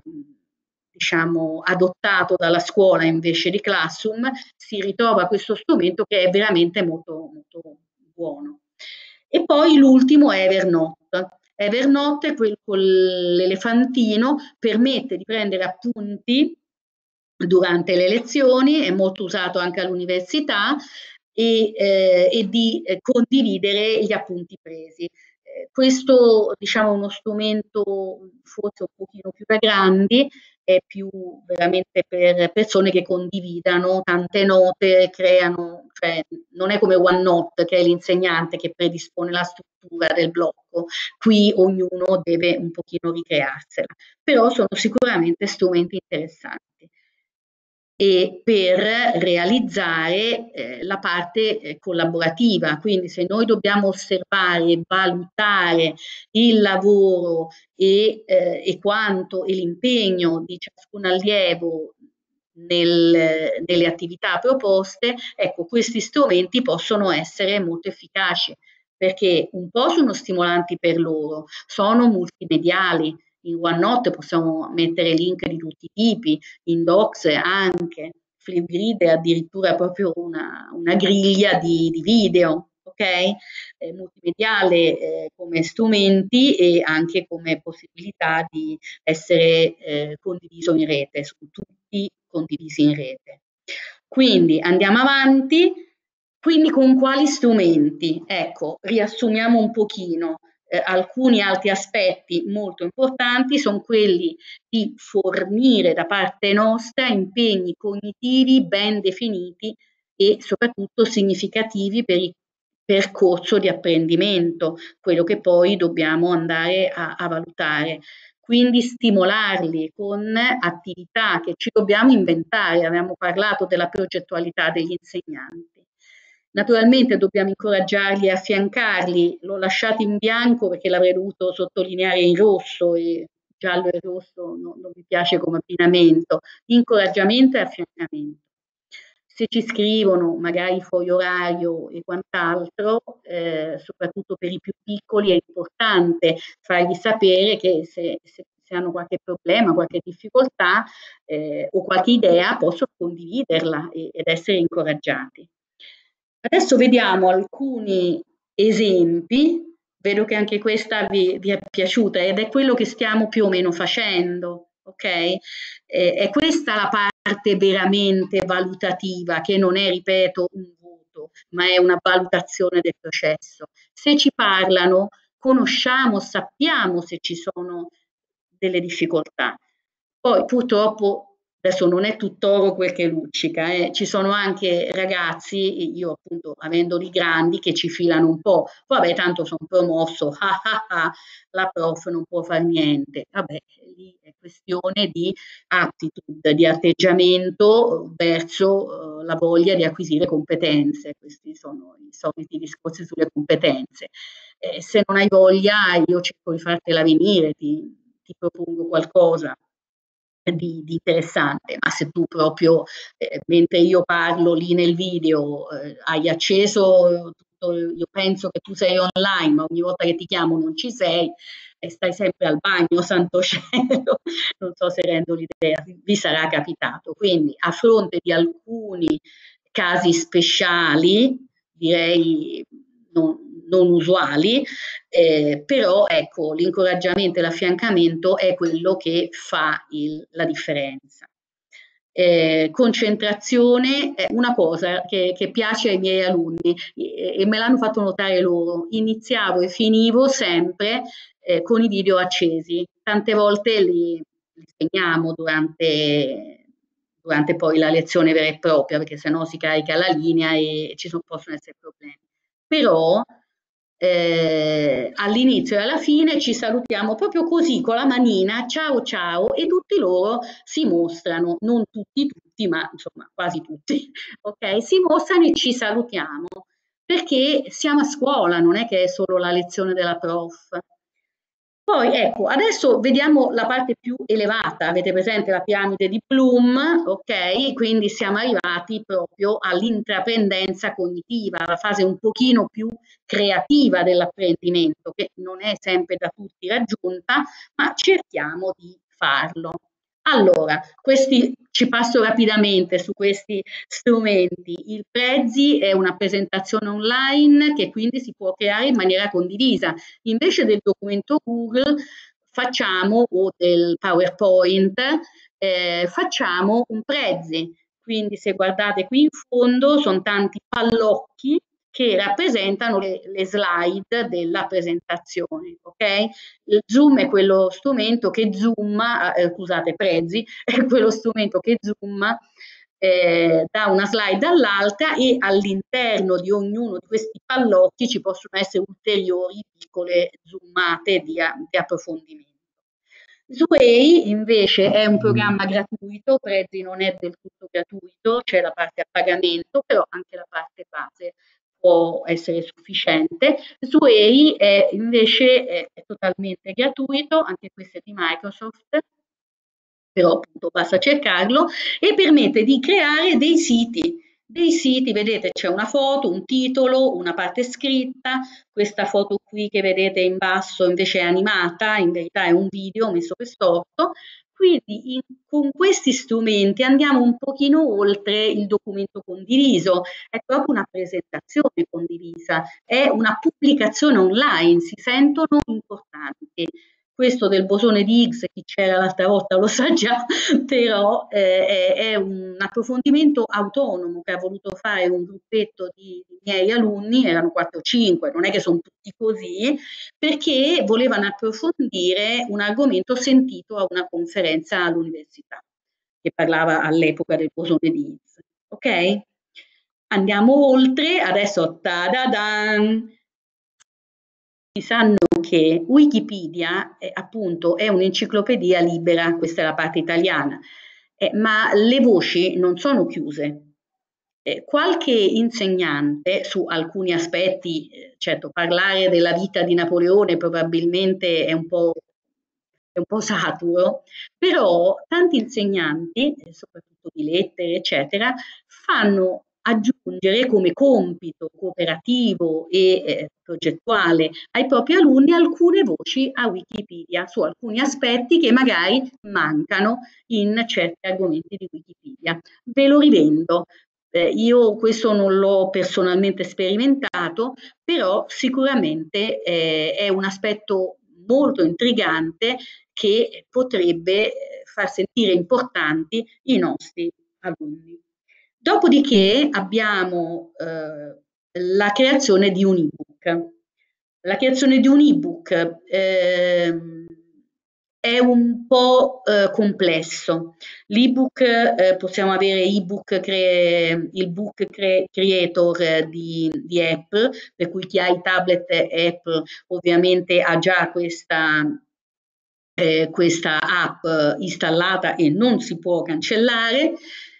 diciamo adottato dalla scuola invece di Classroom, si ritrova questo strumento che è veramente molto, molto buono. E poi l'ultimo è Evernote. Evernote, quel con l'elefantino, permette di prendere appunti durante le lezioni, è molto usato anche all'università, e, eh, e di eh, condividere gli appunti presi. Eh, questo diciamo è uno strumento forse un pochino più da grandi, è più veramente per persone che condividano tante note, creano, cioè non è come OneNote che è l'insegnante che predispone la struttura del blocco, qui ognuno deve un pochino ricrearsela, però sono sicuramente strumenti interessanti. E per realizzare eh, la parte eh, collaborativa, quindi se noi dobbiamo osservare e valutare il lavoro e, eh, e quanto e l'impegno di ciascun allievo nel, nelle attività proposte, ecco, questi strumenti possono essere molto efficaci perché un po' sono stimolanti per loro, sono multimediali. In OneNote possiamo mettere link di tutti i tipi, in Docs anche, Flipgrid è addirittura proprio una, una griglia di, di video, ok? Eh, multimediale eh, come strumenti e anche come possibilità di essere eh, condiviso in rete, su tutti condivisi in rete. Quindi andiamo avanti, quindi con quali strumenti? Ecco, riassumiamo un pochino. Eh, alcuni altri aspetti molto importanti sono quelli di fornire da parte nostra impegni cognitivi ben definiti e soprattutto significativi per il percorso di apprendimento, quello che poi dobbiamo andare a, a valutare. Quindi stimolarli con attività che ci dobbiamo inventare, abbiamo parlato della progettualità degli insegnanti. Naturalmente dobbiamo incoraggiarli e affiancarli, l'ho lasciato in bianco perché l'avrei dovuto sottolineare in rosso e giallo e rosso no, non mi piace come abbinamento, incoraggiamento e affiancamento. Se ci scrivono magari fuori orario e quant'altro, eh, soprattutto per i più piccoli è importante fargli sapere che se, se, se hanno qualche problema, qualche difficoltà eh, o qualche idea possono condividerla e, ed essere incoraggiati. Adesso vediamo alcuni esempi Vedo che anche questa vi, vi è piaciuta ed è quello che stiamo più o meno facendo, ok? Eh, è questa la parte veramente valutativa, che non è, ripeto, un voto, ma è una valutazione del processo. Se ci parlano, conosciamo, sappiamo se ci sono delle difficoltà. Poi purtroppo adesso non è tutt'oro quel che luccica, eh. Ci sono anche ragazzi, io appunto avendoli grandi, che ci filano un po'. Vabbè, tanto sono promosso, ah, ah, ah, la prof non può fare niente. Vabbè, lì è questione di attitude, di atteggiamento verso eh, la voglia di acquisire competenze. Questi sono i soliti discorsi sulle competenze. Eh, se non hai voglia, io cerco di fartela venire, ti, ti propongo qualcosa di, di interessante, ma se tu proprio, eh, mentre io parlo lì nel video, eh, hai acceso tutto, io penso che tu sei online, ma ogni volta che ti chiamo non ci sei, e stai sempre al bagno, santo cielo, non so se rendo l'idea, vi sarà capitato. Quindi a fronte di alcuni casi speciali, direi non, non usuali, eh, però ecco, l'incoraggiamento e l'affiancamento è quello che fa il, la differenza. Eh, concentrazione è una cosa che, che piace ai miei alunni e, e me l'hanno fatto notare loro. Iniziavo e finivo sempre eh, con i video accesi. Tante volte li, li spegniamo durante, durante poi la lezione vera e propria, perché sennò si carica la linea e ci sono, possono essere problemi. Però eh, all'inizio e alla fine ci salutiamo proprio così con la manina, ciao ciao, e tutti loro si mostrano, non tutti tutti, ma insomma quasi tutti, ok? Si mostrano e ci salutiamo perché siamo a scuola, non è che è solo la lezione della prof. Poi ecco, adesso vediamo la parte più elevata, avete presente la piramide di Bloom, ok? Quindi siamo arrivati proprio all'intraprendenza cognitiva, la fase un pochino più creativa dell'apprendimento, che non è sempre da tutti raggiunta, ma cerchiamo di farlo. Allora, questi, ci passo rapidamente su questi strumenti. Il Prezi è una presentazione online che quindi si può creare in maniera condivisa. Invece del documento Google facciamo, o del PowerPoint, eh, facciamo un Prezi. Quindi se guardate qui in fondo sono tanti pallocchi che rappresentano le, le slide della presentazione, ok? Il Zoom è quello strumento che zooma, eh, scusate, Prezi, è quello strumento che zooma eh, da una slide all'altra e all'interno di ognuno di questi pallocchi ci possono essere ulteriori piccole zoomate di, di approfondimento. Sway invece è un programma gratuito, Prezi non è del tutto gratuito, c'è la parte a pagamento, però anche la parte base può essere sufficiente. Sway è invece è, è totalmente gratuito, anche questo è di Microsoft, però appunto basta cercarlo, e permette di creare dei siti. Dei siti, vedete, c'è una foto, un titolo, una parte scritta, questa foto qui che vedete in basso invece è animata, in verità è un video messo per storto. Quindi in, con questi strumenti andiamo un pochino oltre il documento condiviso, è proprio una presentazione condivisa, è una pubblicazione online, si sentono importanti. Questo del bosone di Higgs, chi c'era l'altra volta lo sa già, però eh, è, è un approfondimento autonomo che ha voluto fare un gruppetto di, di miei alunni, erano quattro o cinque, non è che sono tutti così, perché volevano approfondire un argomento sentito a una conferenza all'università, che parlava all'epoca del bosone di Higgs. Ok? Andiamo oltre, adesso ta-da-dan! Sanno che Wikipedia è, appunto è un'enciclopedia libera, questa è la parte italiana, eh, ma le voci non sono chiuse. Eh, qualche insegnante su alcuni aspetti, eh, certo parlare della vita di Napoleone probabilmente è un po', è un po' saturo, però tanti insegnanti, eh, soprattutto di lettere, eccetera, fanno aggiungere come compito cooperativo e eh, progettuale ai propri alunni alcune voci a Wikipedia su alcuni aspetti che magari mancano in certi argomenti di Wikipedia. Ve lo rivendo. Eh, io questo non l'ho personalmente sperimentato, però sicuramente eh, è un aspetto molto intrigante che potrebbe eh, far sentire importanti i nostri alunni. Dopodiché abbiamo eh, la creazione di un ebook. La creazione di un ebook ehm, è un po' eh, complesso. L'ebook, eh, possiamo avere ebook cre- il book cre- creator eh, di, di Apple, per cui chi ha i tablet Apple ovviamente ha già questa, eh, questa app installata e non si può cancellare.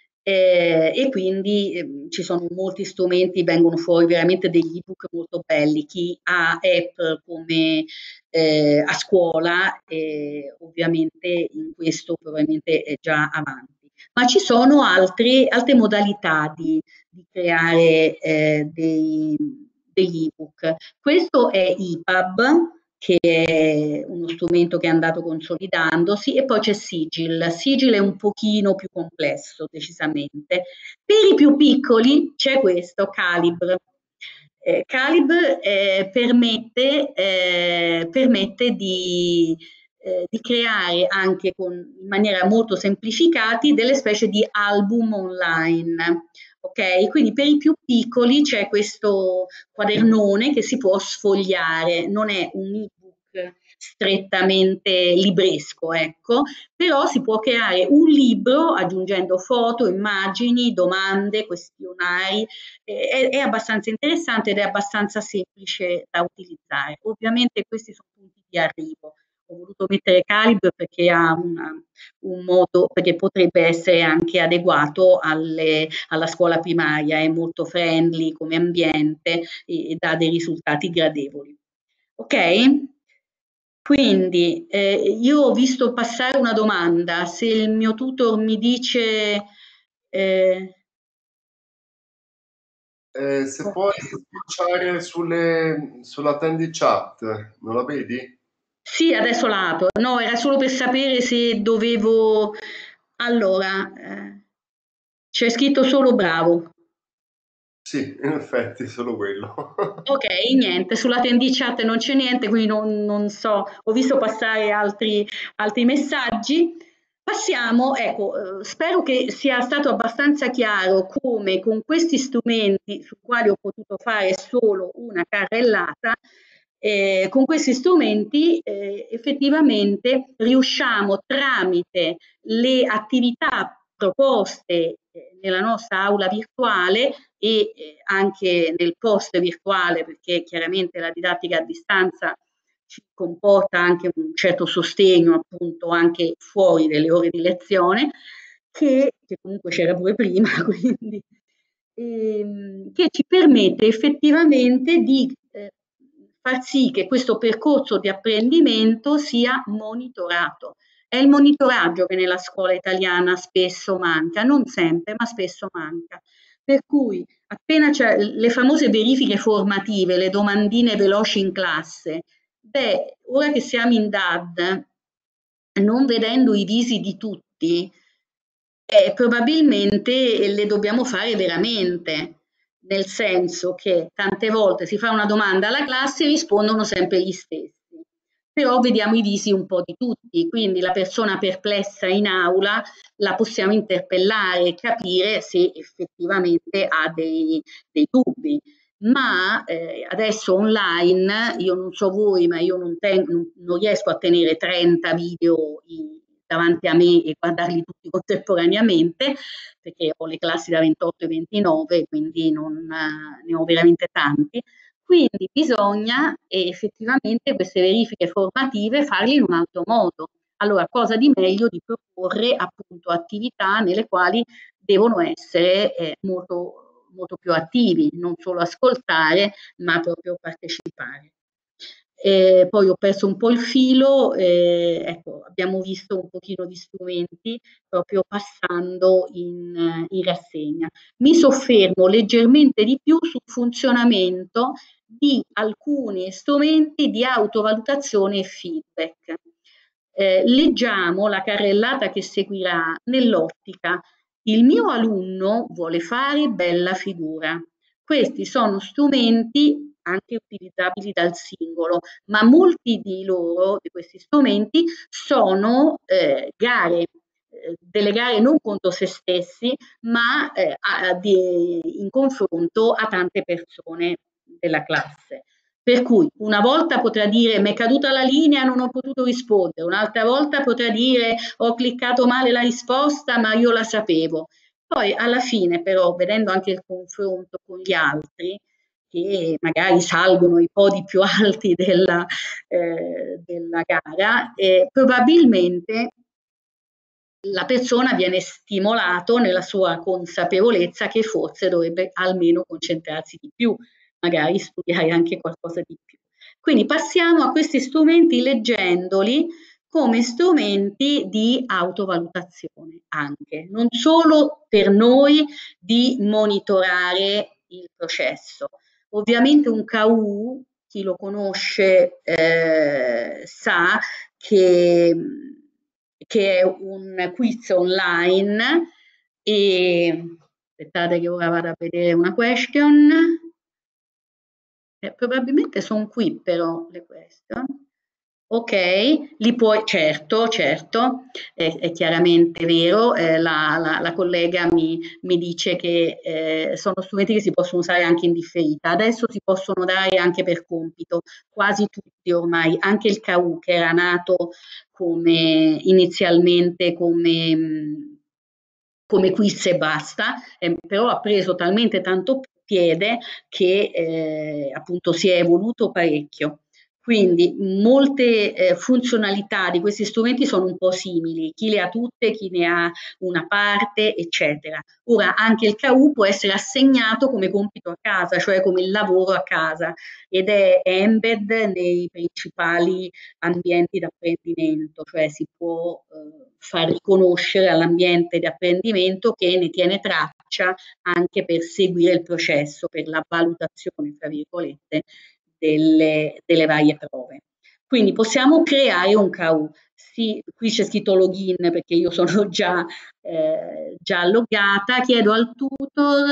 Eh, e quindi eh, ci sono molti strumenti, vengono fuori veramente degli ebook molto belli. Chi ha Apple come eh, a scuola, eh, ovviamente in questo probabilmente è già avanti. Ma ci sono altri, altre modalità di, di creare eh, dei, degli ebook. Questo è E P U B, che è uno strumento che è andato consolidandosi, e poi c'è Sigil. Sigil è un pochino più complesso, decisamente. Per i più piccoli c'è questo, Calibr. Eh, Calibr eh, permette, eh, permette di, eh, di creare anche con, in maniera molto semplificati delle specie di album online. Ok, quindi per i più piccoli c'è questo quadernone che si può sfogliare, non è un ebook strettamente libresco, ecco, però si può creare un libro aggiungendo foto, immagini, domande, questionari, eh, è, è abbastanza interessante ed è abbastanza semplice da utilizzare. Ovviamente questi sono punti di arrivo. Ho voluto mettere Calibr perché ha una, un modo, perché potrebbe essere anche adeguato alle, alla scuola primaria, è molto friendly come ambiente e, e dà dei risultati gradevoli. Ok? Quindi eh, io ho visto passare una domanda, se il mio tutor mi dice... Eh, Eh, se puoi sbocciare sulle, sulla Tandy Chat, non la vedi? Sì, adesso la apro. No, era solo per sapere se dovevo... Allora, eh, c'è scritto solo bravo. Sì, in effetti, solo quello. Ok, niente, sulla Tendi Chat non c'è niente, quindi non, non so, ho visto passare altri, altri messaggi. Passiamo, ecco, eh, spero che sia stato abbastanza chiaro come con questi strumenti, su quali ho potuto fare solo una carrellata, eh, con questi strumenti eh, effettivamente riusciamo tramite le attività proposte eh, nella nostra aula virtuale e eh, anche nel post virtuale, perché chiaramente la didattica a distanza ci comporta anche un certo sostegno appunto anche fuori delle ore di lezione, che, che comunque c'era pure prima, quindi ehm, che ci permette effettivamente di eh, far sì che questo percorso di apprendimento sia monitorato. È il monitoraggio che nella scuola italiana spesso manca, non sempre, ma spesso manca. Per cui appena c'è le famose verifiche formative, le domandine veloci in classe, beh, ora che siamo in D A D, non vedendo i visi di tutti, eh, probabilmente le dobbiamo fare veramente, nel senso che tante volte si fa una domanda alla classe e rispondono sempre gli stessi, però vediamo i visi un po' di tutti, quindi la persona perplessa in aula la possiamo interpellare e capire se effettivamente ha dei, dei dubbi. Ma eh, adesso online, io non so voi, ma io non, ten- non, non riesco a tenere trenta video in- davanti a me e guardarli tutti contemporaneamente, perché ho le classi da ventotto e ventinove, quindi non, eh, ne ho veramente tanti. Quindi bisogna eh, effettivamente queste verifiche formative farle in un altro modo. Allora, cosa di meglio di proporre appunto attività nelle quali devono essere eh, molto, molto più attivi, non solo ascoltare, ma proprio partecipare. E poi ho perso un po' il filo, eh, ecco, abbiamo visto un pochino di strumenti proprio passando in, in rassegna. Mi soffermo leggermente di più sul funzionamento di alcuni strumenti di autovalutazione e feedback. Eh, leggiamo la carrellata che seguirà nell'ottica il mio alunno vuole fare bella figura. Questi sono strumenti anche utilizzabili dal singolo, ma molti di loro, di questi strumenti, sono eh, gare, eh, delle gare non contro se stessi, ma eh, a, di, in confronto a tante persone della classe. Per cui una volta potrà dire mi è caduta la linea, non ho potuto rispondere, un'altra volta potrà dire ho cliccato male la risposta, ma io la sapevo. Poi alla fine però, vedendo anche il confronto con gli altri, che magari salgono i podi più alti della, eh, della gara, eh, probabilmente la persona viene stimolato nella sua consapevolezza che forse dovrebbe almeno concentrarsi di più, magari studiare anche qualcosa di più. Quindi passiamo a questi strumenti leggendoli come strumenti di autovalutazione anche, non solo per noi di monitorare il processo. Ovviamente un K U, chi lo conosce eh, sa che, che è un quiz online e aspettate che ora vado a vedere una question. Eh, probabilmente sono qui però le question. Ok, li puoi, certo, certo, è, è chiaramente vero, eh, la, la, la collega mi, mi dice che eh, sono strumenti che si possono usare anche in differita, adesso si possono dare anche per compito, quasi tutti ormai, anche il K U che era nato come inizialmente come, come quiz e basta, eh, però ha preso talmente tanto piede che eh, appunto si è evoluto parecchio. Quindi molte eh, funzionalità di questi strumenti sono un po' simili, chi le ha tutte, chi ne ha una parte, eccetera. Ora anche il K U può essere assegnato come compito a casa, cioè come il lavoro a casa, ed è embed nei principali ambienti di apprendimento, cioè si può eh, far riconoscere all'ambiente di apprendimento che ne tiene traccia anche per seguire il processo, per la valutazione, tra virgolette, delle, delle varie prove. Quindi possiamo creare un K U. Sì, qui c'è scritto login perché io sono già, eh, già loggata, chiedo al tutor,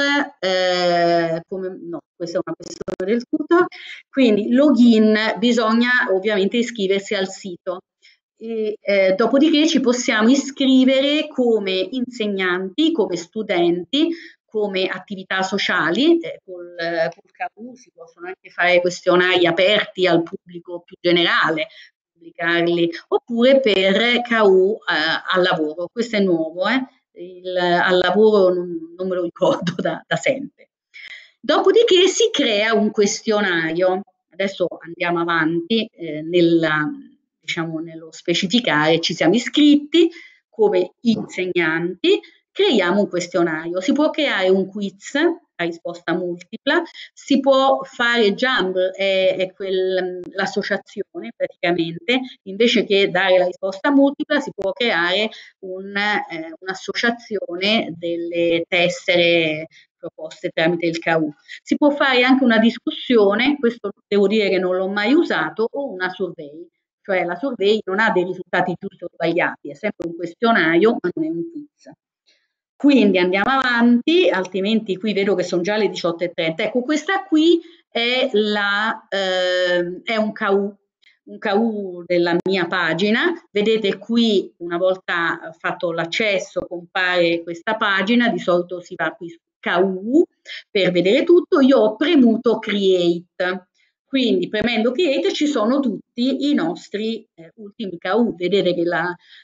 eh, come, no, questa è una questione del tutor, quindi login, bisogna ovviamente iscriversi al sito. E, eh, dopodiché ci possiamo iscrivere come insegnanti, come studenti, come attività sociali, eh, col, col K U si possono anche fare questionari aperti al pubblico più generale, pubblicarli, oppure per K U eh, al lavoro, questo è nuovo, eh? Il, al lavoro non, non me lo ricordo da, da sempre. Dopodiché si crea un questionario, adesso andiamo avanti eh, nella, diciamo, nello specificare, ci siamo iscritti come insegnanti, creiamo un questionario, si può creare un quiz a risposta multipla, si può fare Jumble, è, è l'associazione praticamente, invece che dare la risposta multipla si può creare un, eh, un'associazione delle tessere proposte tramite il K U. Si può fare anche una discussione, questo devo dire che non l'ho mai usato, o una survey, cioè la survey non ha dei risultati giusti o sbagliati, è sempre un questionario, ma non è un quiz. Quindi andiamo avanti, altrimenti qui vedo che sono già le diciotto e trenta. Ecco, questa qui è, la, eh, è un K U, un K U della mia pagina. Vedete qui, una volta fatto l'accesso, compare questa pagina, di solito si va qui su K U per vedere tutto. Io ho premuto Create. Quindi premendo Create ci sono tutti i nostri eh, ultimi K U. Vedete che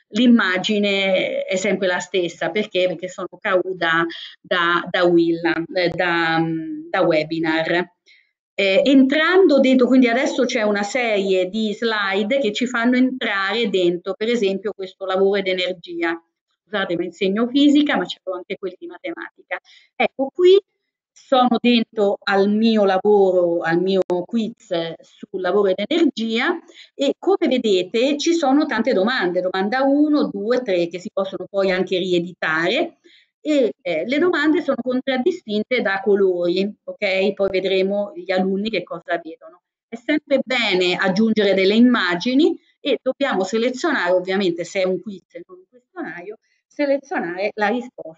l'immagine è sempre la stessa, perché? Perché sono K U da, da, da, Willa, eh, da, da webinar. Eh, entrando dentro, quindi adesso c'è una serie di slide che ci fanno entrare dentro, per esempio, questo lavoro ed energia. Scusate, mi insegno fisica, ma c'è anche quelli di matematica. Ecco, qui sono dentro al mio lavoro, al mio quiz sul lavoro ed energia e come vedete ci sono tante domande, domanda uno, due, tre che si possono poi anche rieditare e eh, le domande sono contraddistinte da colori, ok? Poi vedremo gli alunni che cosa vedono. È sempre bene aggiungere delle immagini e dobbiamo selezionare, ovviamente se è un quiz e non un questionario, selezionare la risposta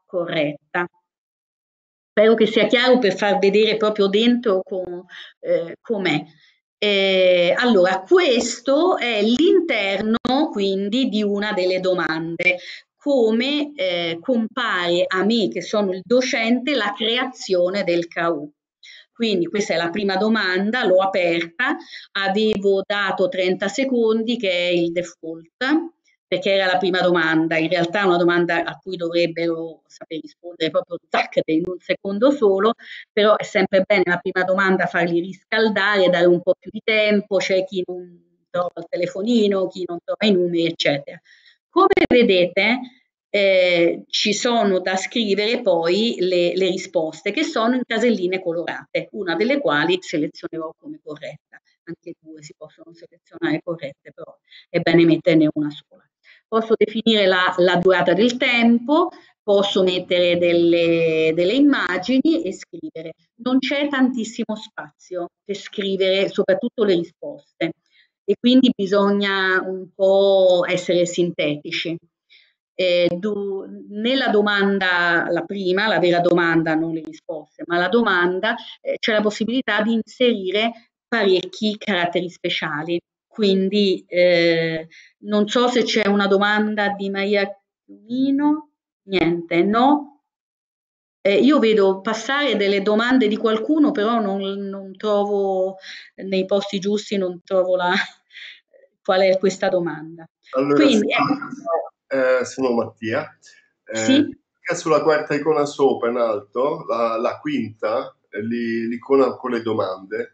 corretta. Spero che sia chiaro per far vedere proprio dentro com, eh, com'è. Eh, allora, questo è l'interno quindi di una delle domande. Come eh, compare a me, che sono il docente, la creazione del K U. Quindi questa è la prima domanda, l'ho aperta, avevo dato trenta secondi che è il default, perché era la prima domanda, in realtà è una domanda a cui dovrebbero saper rispondere proprio tac, in un secondo solo, però è sempre bene la prima domanda farli riscaldare, dare un po' più di tempo, c'è chi non trova il telefonino, chi non trova i numeri, eccetera. Come vedete eh, ci sono da scrivere poi le, le risposte che sono in caselline colorate, una delle quali selezionerò come corretta. Anche due si possono selezionare corrette, però è bene metterne una sola. Posso definire la, la durata del tempo, posso mettere delle, delle immagini e scrivere. Non c'è tantissimo spazio per scrivere soprattutto le risposte e quindi bisogna un po' essere sintetici. Eh, du, nella domanda, la prima, la vera domanda, non le risposte, ma la domanda, eh, c'è la possibilità di inserire parecchi caratteri speciali. Quindi eh, non so se c'è una domanda di Maria Chiumino, niente, no? Eh, io vedo passare delle domande di qualcuno, però non, non trovo nei posti giusti, non trovo la, qual è questa domanda. Allora, Quindi, eh, sono Mattia. Eh, sì? Sulla quarta icona sopra in alto, la, la quinta, l'icona con le domande.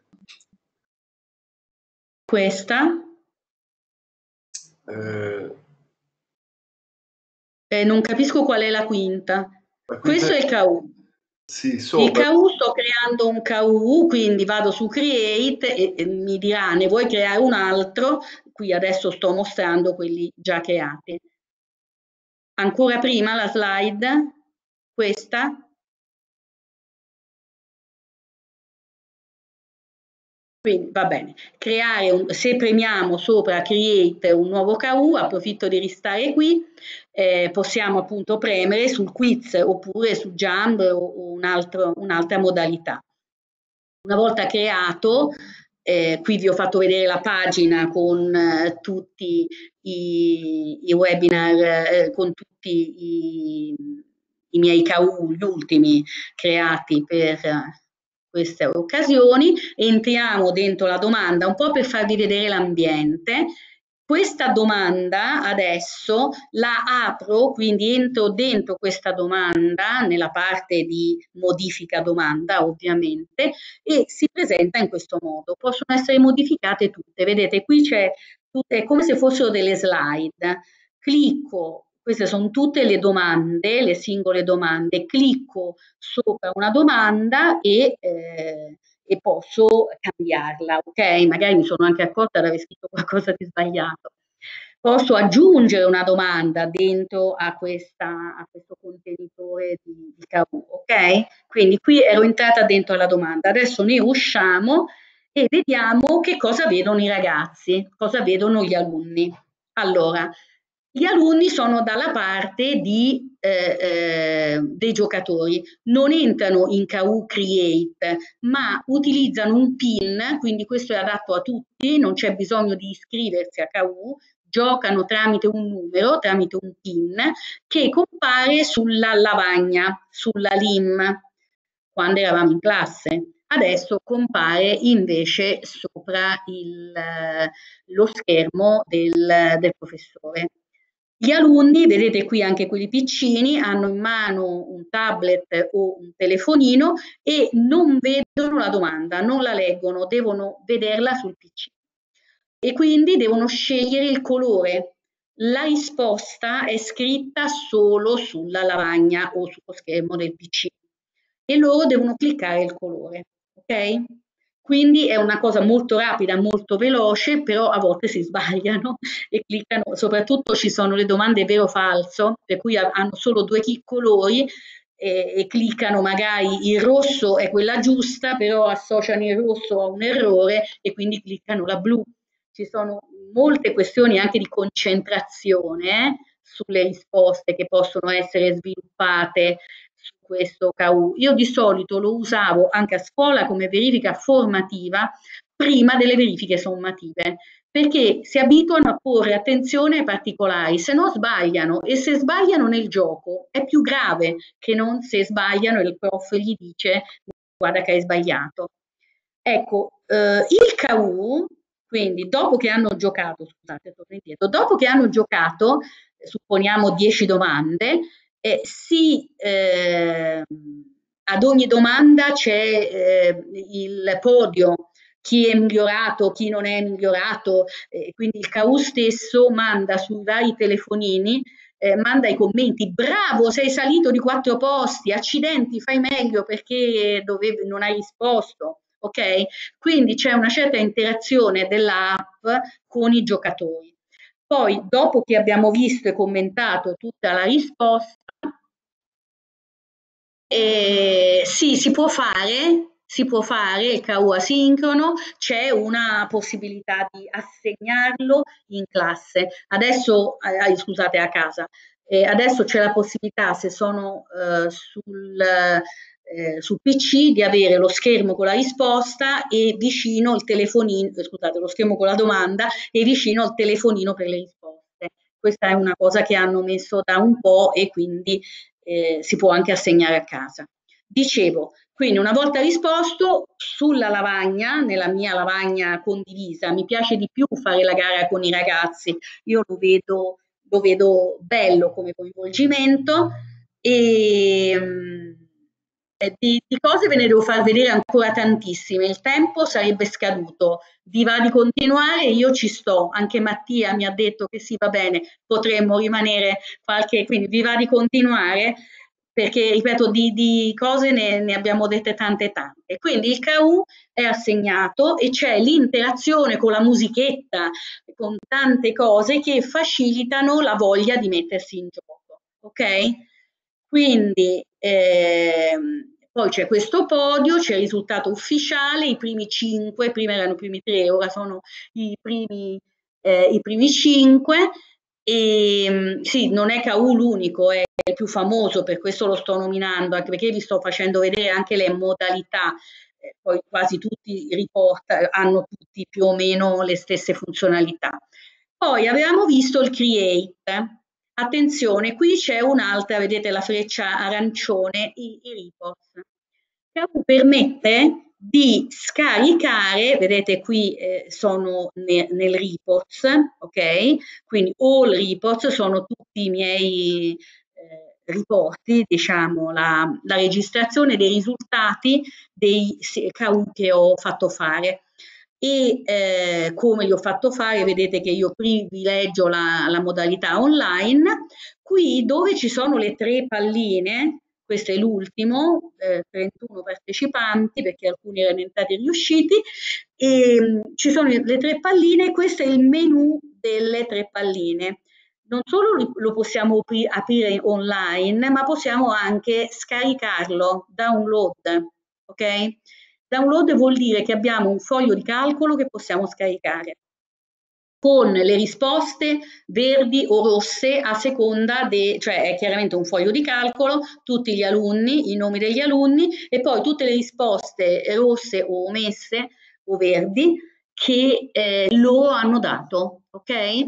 Questa? Eh, eh, non capisco qual è la quinta. la quinta Questo è il K U. Sì, sopra. Il K U, sto creando un K U, quindi vado su Create e, e mi dirà ne vuoi creare un altro? Qui adesso sto mostrando quelli già creati. Ancora prima la slide, questa. Quindi va bene, creare un, se premiamo sopra Create un nuovo K U, approfitto di restare qui, eh, possiamo appunto premere sul quiz oppure su Jump o, o un altro, un'altra modalità. Una volta creato, eh, qui vi ho fatto vedere la pagina con eh, tutti i, i webinar, eh, con tutti i, i miei K U, gli ultimi creati per queste occasioni. Entriamo dentro la domanda un po' per farvi vedere l'ambiente. Questa domanda adesso la apro, quindi entro dentro questa domanda nella parte di modifica domanda ovviamente e si presenta in questo modo. Possono essere modificate tutte, vedete qui c'è, è come se fossero delle slide. Clicco, queste sono tutte le domande, le singole domande, clicco sopra una domanda e, eh, e posso cambiarla, ok? Magari mi sono anche accorta di aver scritto qualcosa di sbagliato. Posso aggiungere una domanda dentro a, questa, a questo contenitore di, di K U, ok? Quindi qui ero entrata dentro la domanda, adesso ne usciamo e vediamo che cosa vedono i ragazzi, cosa vedono gli alunni. Allora, gli alunni sono dalla parte di, eh, eh, dei giocatori, non entrano in K U Create, ma utilizzano un PIN, quindi questo è adatto a tutti, non c'è bisogno di iscriversi a K U, giocano tramite un numero, tramite un PIN, che compare sulla lavagna, sulla L I M, quando eravamo in classe. Adesso compare invece sopra il, lo schermo del, del professore. Gli alunni, vedete qui anche quelli piccini, hanno in mano un tablet o un telefonino e non vedono la domanda, non la leggono, devono vederla sul P C. E quindi devono scegliere il colore. La risposta è scritta solo sulla lavagna o sullo schermo del P C e loro devono cliccare il colore, ok? Quindi è una cosa molto rapida, molto veloce, però a volte si sbagliano e cliccano, soprattutto ci sono le domande vero o falso, per cui hanno solo due colori e, e cliccano magari il rosso è quella giusta, però associano il rosso a un errore e quindi cliccano la blu. Ci sono molte questioni anche di concentrazione, eh? sulle risposte che possono essere sviluppate su questo K U. Io di solito lo usavo anche a scuola come verifica formativa prima delle verifiche sommative, perché si abituano a porre attenzione ai particolari, se no sbagliano, e se sbagliano nel gioco è più grave che non se sbagliano e il prof gli dice guarda che hai sbagliato. Ecco, eh, il K U, quindi dopo che hanno giocato, scusate, torno indietro, dopo che hanno giocato, eh, supponiamo dieci domande, eh, si, eh, ad ogni domanda c'è eh, il podio, chi è migliorato, chi non è migliorato, eh, quindi il K U stesso manda sui vari telefonini, eh, manda i commenti, bravo, sei salito di quattro posti, accidenti, fai meglio perché dovevi, non hai risposto. Ok? Quindi c'è una certa interazione dell'app con i giocatori. Poi, dopo che abbiamo visto e commentato tutta la risposta, eh, sì, si può fare, si può fare il K U asincrono, c'è una possibilità di assegnarlo in classe. Adesso, eh, scusate, a casa. Eh, adesso c'è la possibilità, se sono eh, sul, eh, sul P C, di avere lo schermo con la risposta e vicino il telefonino, scusate, lo schermo con la domanda e vicino il telefonino per le risposte. Questa è una cosa che hanno messo da un po' e quindi eh, si può anche assegnare a casa. Dicevo, quindi una volta risposto, sulla lavagna, nella mia lavagna condivisa, mi piace di più fare la gara con i ragazzi, io lo vedo, lo vedo bello come coinvolgimento e di, di cose ve ne devo far vedere ancora tantissime, il tempo sarebbe scaduto, vi va di continuare, io ci sto, anche Mattia mi ha detto che sì, va bene, potremmo rimanere qualche, quindi vi va di continuare, perché ripeto, di, di cose ne, ne abbiamo dette tante tante. Quindi il K U è assegnato e c'è l'interazione con la musichetta, con tante cose che facilitano la voglia di mettersi in gioco, ok? Quindi ehm, poi c'è questo podio, c'è il risultato ufficiale, i primi cinque, prima erano i primi tre, ora sono i primi, eh, i primi cinque. E sì, non è K U l'unico, è il più famoso, per questo lo sto nominando, anche perché vi sto facendo vedere anche le modalità, eh, poi quasi tutti i report hanno tutti più o meno le stesse funzionalità. Poi avevamo visto il Create. Attenzione, qui c'è un'altra, vedete la freccia arancione, i, i reports. K U permette di scaricare, vedete qui eh, sono ne, nel reports, ok? Quindi all reports sono tutti i miei eh, riporti, diciamo, la, la registrazione dei risultati dei K U che ho fatto fare. E eh, come li ho fatto fare, vedete che io privilegio la, la modalità online, qui dove ci sono le tre palline, questo è l'ultimo, eh, trentuno partecipanti perché alcuni erano entrati riusciti, e mh, ci sono le tre palline, questo è il menu delle tre palline. Non solo lo possiamo aprire online, ma possiamo anche scaricarlo, download, ok? Download vuol dire che abbiamo un foglio di calcolo che possiamo scaricare con le risposte verdi o rosse a seconda, de, cioè è chiaramente un foglio di calcolo, tutti gli alunni, i nomi degli alunni e poi tutte le risposte rosse o omesse o verdi che eh, loro hanno dato, ok? E,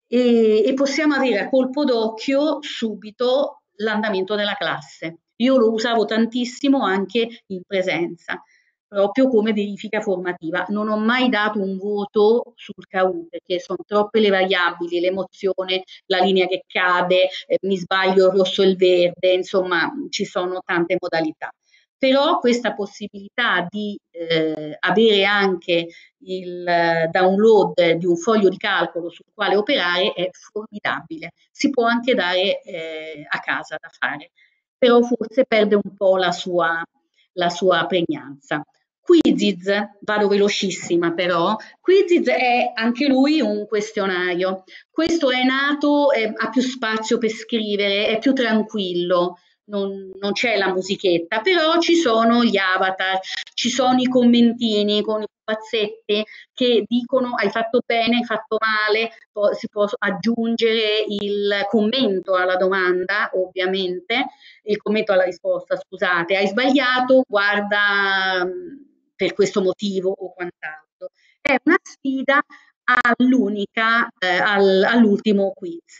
e possiamo avere a colpo d'occhio subito l'andamento della classe. Io lo usavo tantissimo anche in presenza, proprio come verifica formativa. Non ho mai dato un voto sul K U perché sono troppe le variabili, l'emozione, la linea che cade, eh, mi sbaglio il rosso e il verde, insomma ci sono tante modalità. Però questa possibilità di eh, avere anche il download di un foglio di calcolo sul quale operare è formidabile. Si può anche dare eh, a casa da fare, però forse perde un po' la sua, la sua pregnanza. Quizzes, vado velocissima però, Quizzes è anche lui un questionario. Questo è nato, è, ha più spazio per scrivere, è più tranquillo, non, non c'è la musichetta, però ci sono gli avatar, ci sono i commentini con pupazzetti che dicono hai fatto bene, hai fatto male, poi si può aggiungere il commento alla domanda, ovviamente, il commento alla risposta, scusate, hai sbagliato, guarda per questo motivo o quant'altro. È una sfida all'unica, eh, al, all'ultimo quiz.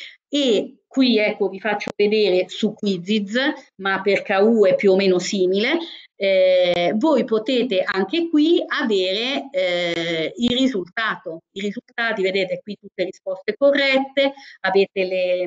E qui ecco vi faccio vedere su Quizzes, ma per K U è più o meno simile. Eh, voi potete anche qui avere eh, il risultato. I risultati, vedete qui tutte risposte corrette, avete le,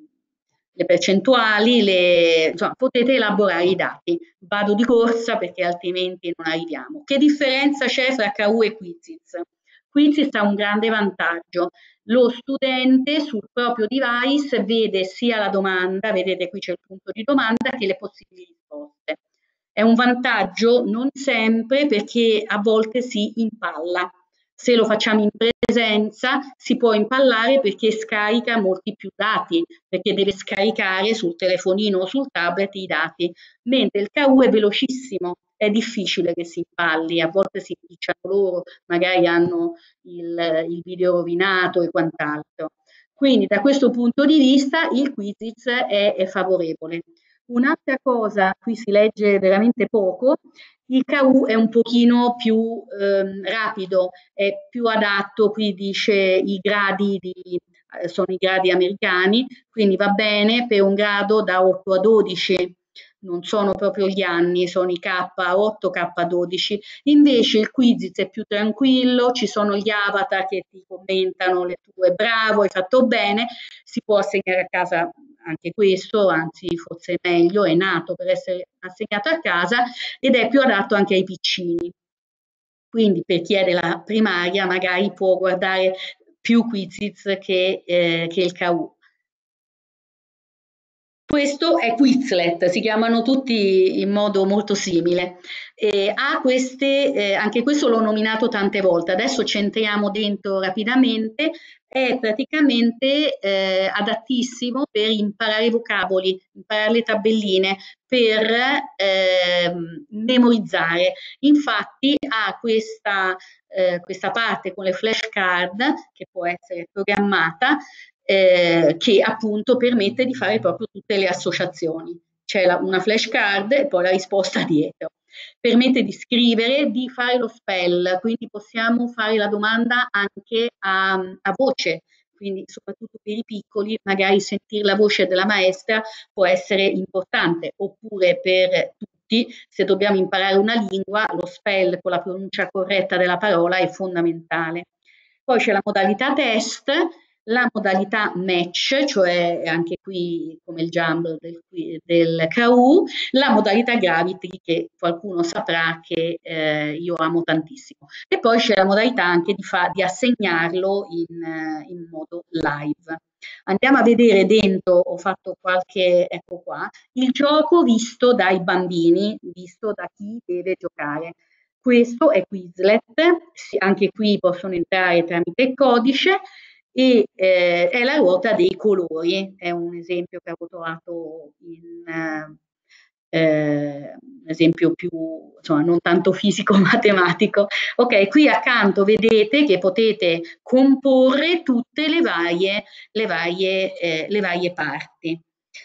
le percentuali, le, insomma, potete elaborare i dati. Vado di corsa perché altrimenti non arriviamo. Che differenza c'è tra K U e Quizzes? Quizzes ha un grande vantaggio. Lo studente sul proprio device vede sia la domanda, vedete qui c'è il punto di domanda, che le possibili risposte. È un vantaggio non sempre perché a volte si impalla. Se lo facciamo in presenza si può impallare perché scarica molti più dati, perché deve scaricare sul telefonino o sul tablet i dati, mentre il K U è velocissimo, è difficile che si impalli, a volte si impicciano loro, magari hanno il, il video rovinato e quant'altro. Quindi da questo punto di vista il Quizzes è, è favorevole. Un'altra cosa, qui si legge veramente poco, il K U è un pochino più ehm, rapido, è più adatto, qui dice i gradi, di, eh, sono i gradi americani, quindi va bene per un grado da otto a dodici, non sono proprio gli anni, sono i K otto, K dodici. Invece il Quizzes è più tranquillo, ci sono gli avatar che ti commentano le tue, bravo, hai fatto bene, si può assegnare a casa anche questo, anzi forse è meglio, è nato per essere assegnato a casa ed è più adatto anche ai piccini. Quindi per chi è della primaria magari può guardare più Quizzes che, eh, che il K U. Questo è Quizlet, si chiamano tutti in modo molto simile. Eh, ha queste, eh, anche questo l'ho nominato tante volte, adesso ci entriamo dentro rapidamente, è praticamente eh, adattissimo per imparare vocaboli, imparare le tabelline, per eh, memorizzare. Infatti ha questa, eh, questa parte con le flashcard che può essere programmata, Eh, che appunto permette di fare proprio tutte le associazioni. C'è la, una flashcard e poi la risposta dietro. Permette di scrivere, di fare lo spell, quindi possiamo fare la domanda anche a, a voce, quindi soprattutto per i piccoli, magari sentire la voce della maestra può essere importante, oppure per tutti, se dobbiamo imparare una lingua, lo spell con la pronuncia corretta della parola è fondamentale. Poi c'è la modalità test, la modalità match, cioè anche qui come il Jumble del, del K U, la modalità Gravity che qualcuno saprà che eh, io amo tantissimo. E poi c'è la modalità anche di, fa, di assegnarlo in, in modo live. Andiamo a vedere dentro, ho fatto qualche, ecco qua, il gioco visto dai bambini, visto da chi deve giocare. Questo è Quizlet, anche qui possono entrare tramite il codice, e eh, è la ruota dei colori, è un esempio che avevo trovato in eh, un esempio più, insomma, non tanto fisico-matematico. Ok, qui accanto vedete che potete comporre tutte le varie, le varie, eh, le varie parti.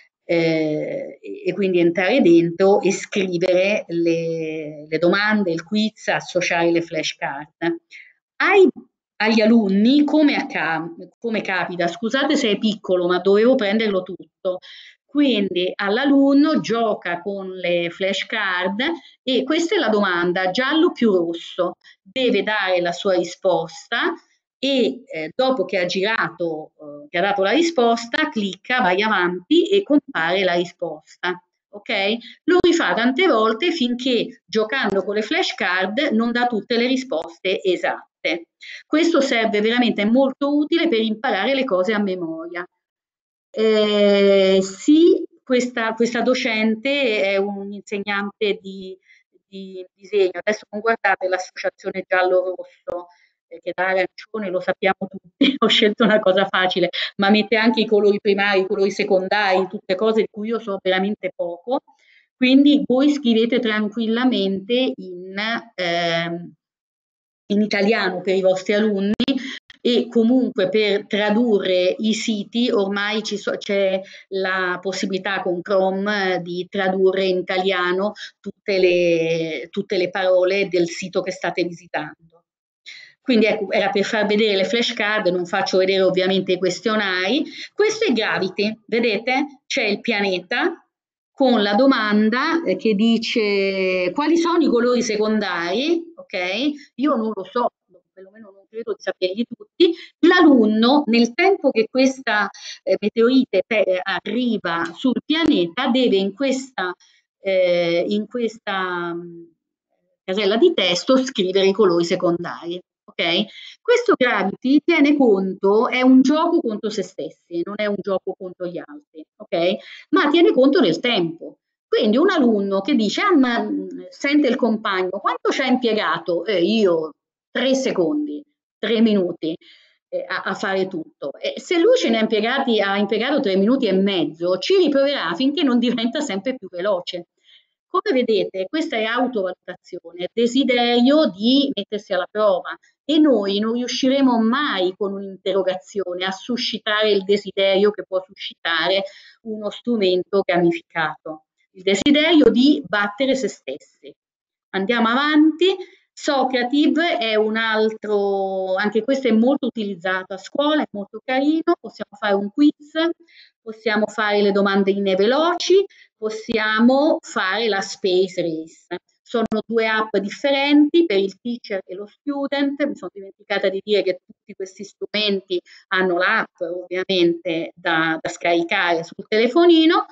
Eh, e quindi entrare dentro e scrivere le, le domande, il quiz, associare le flashcard. Ai agli alunni, come, a, come capita, scusate se è piccolo, ma dovevo prenderlo tutto. Quindi all'alunno gioca con le flashcard e questa è la domanda, giallo più rosso, deve dare la sua risposta e eh, dopo che ha girato, eh, che ha dato la risposta, clicca, vai avanti e compare la risposta. Ok? Lo rifà tante volte finché giocando con le flashcard non dà tutte le risposte esatte. Questo serve veramente, è molto utile per imparare le cose a memoria. Eh, sì, questa, questa docente è un insegnante di, di disegno. Adesso non guardate l'associazione giallo-rosso, eh, che da arancione lo sappiamo tutti, ho scelto una cosa facile, ma mette anche i colori primari, i colori secondari, tutte cose di cui io so veramente poco. Quindi voi scrivete tranquillamente in... Eh, in italiano per i vostri alunni, e comunque per tradurre i siti ormai c'è la possibilità con Chrome di tradurre in italiano tutte le, tutte le parole del sito che state visitando. Quindi ecco, era per far vedere le flashcard, non faccio vedere ovviamente i questionari. Questo è Gravity, vedete? C'è il pianeta con la domanda che dice quali sono i colori secondari, ok? Io non lo so, perlomeno non credo di saperli tutti. L'alunno, nel tempo che questa eh, meteorite eh, arriva sul pianeta, deve in questa, eh, in questa mh, casella di testo scrivere i colori secondari. Okay? Questo Gravity tiene conto, è un gioco contro se stessi, non è un gioco contro gli altri, ok? Ma tiene conto del tempo. Quindi un alunno che dice, ah, ma sente il compagno, quanto ci ha impiegato? Eh, io tre secondi, tre minuti eh, a, a, fare tutto. E se lui ce ne ha impiegati, ha impiegato tre minuti e mezzo, ci riproverà finché non diventa sempre più veloce. Come vedete, questa è autovalutazione, desiderio di mettersi alla prova, e noi non riusciremo mai con un'interrogazione a suscitare il desiderio che può suscitare uno strumento gamificato, il desiderio di battere se stessi. Andiamo avanti. Socrative è un altro, anche questo è molto utilizzato a scuola, è molto carino, possiamo fare un quiz, possiamo fare le domandine veloci, possiamo fare la Space Race. Sono due app differenti per il teacher e lo student. Mi sono dimenticata di dire che tutti questi strumenti hanno l'app ovviamente da, da scaricare sul telefonino,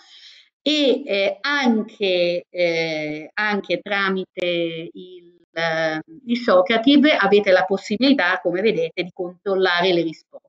e eh, anche, eh, anche tramite il, eh, il Socrative avete la possibilità, come vedete, di controllare le risposte.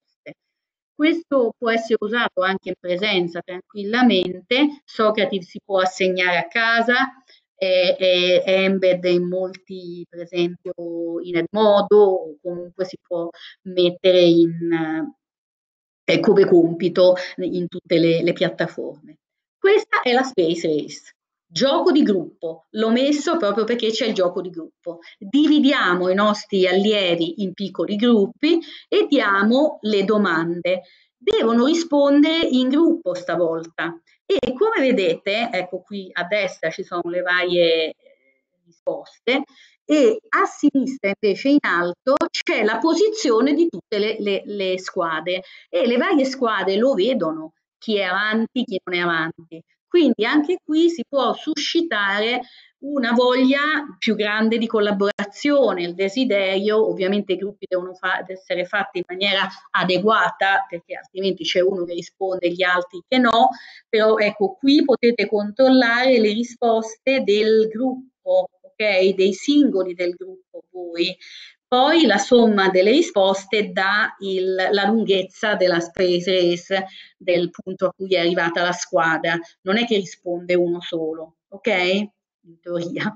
Questo può essere usato anche in presenza tranquillamente. Socrative si può assegnare a casa, è, è, è embed in molti, per esempio in Edmodo, o comunque si può mettere in, eh, come compito in tutte le, le piattaforme. Questa è la Space Race. Gioco di gruppo, l'ho messo proprio perché c'è il gioco di gruppo. Dividiamo i nostri allievi in piccoli gruppi e diamo le domande. Devono rispondere in gruppo stavolta. E come vedete, ecco qui a destra ci sono le varie risposte, e a sinistra invece in alto c'è la posizione di tutte le, le, le squadre, e le varie squadre lo vedono, chi è avanti, chi non è avanti. Quindi anche qui si può suscitare una voglia più grande di collaborazione, il desiderio. Ovviamente i gruppi devono fa- essere fatti in maniera adeguata, perché altrimenti c'è uno che risponde e gli altri che no, però ecco qui potete controllare le risposte del gruppo, ok? Dei singoli del gruppo voi. Poi la somma delle risposte dà il, la lunghezza della Space Race, del punto a cui è arrivata la squadra. Non è che risponde uno solo, ok? In teoria.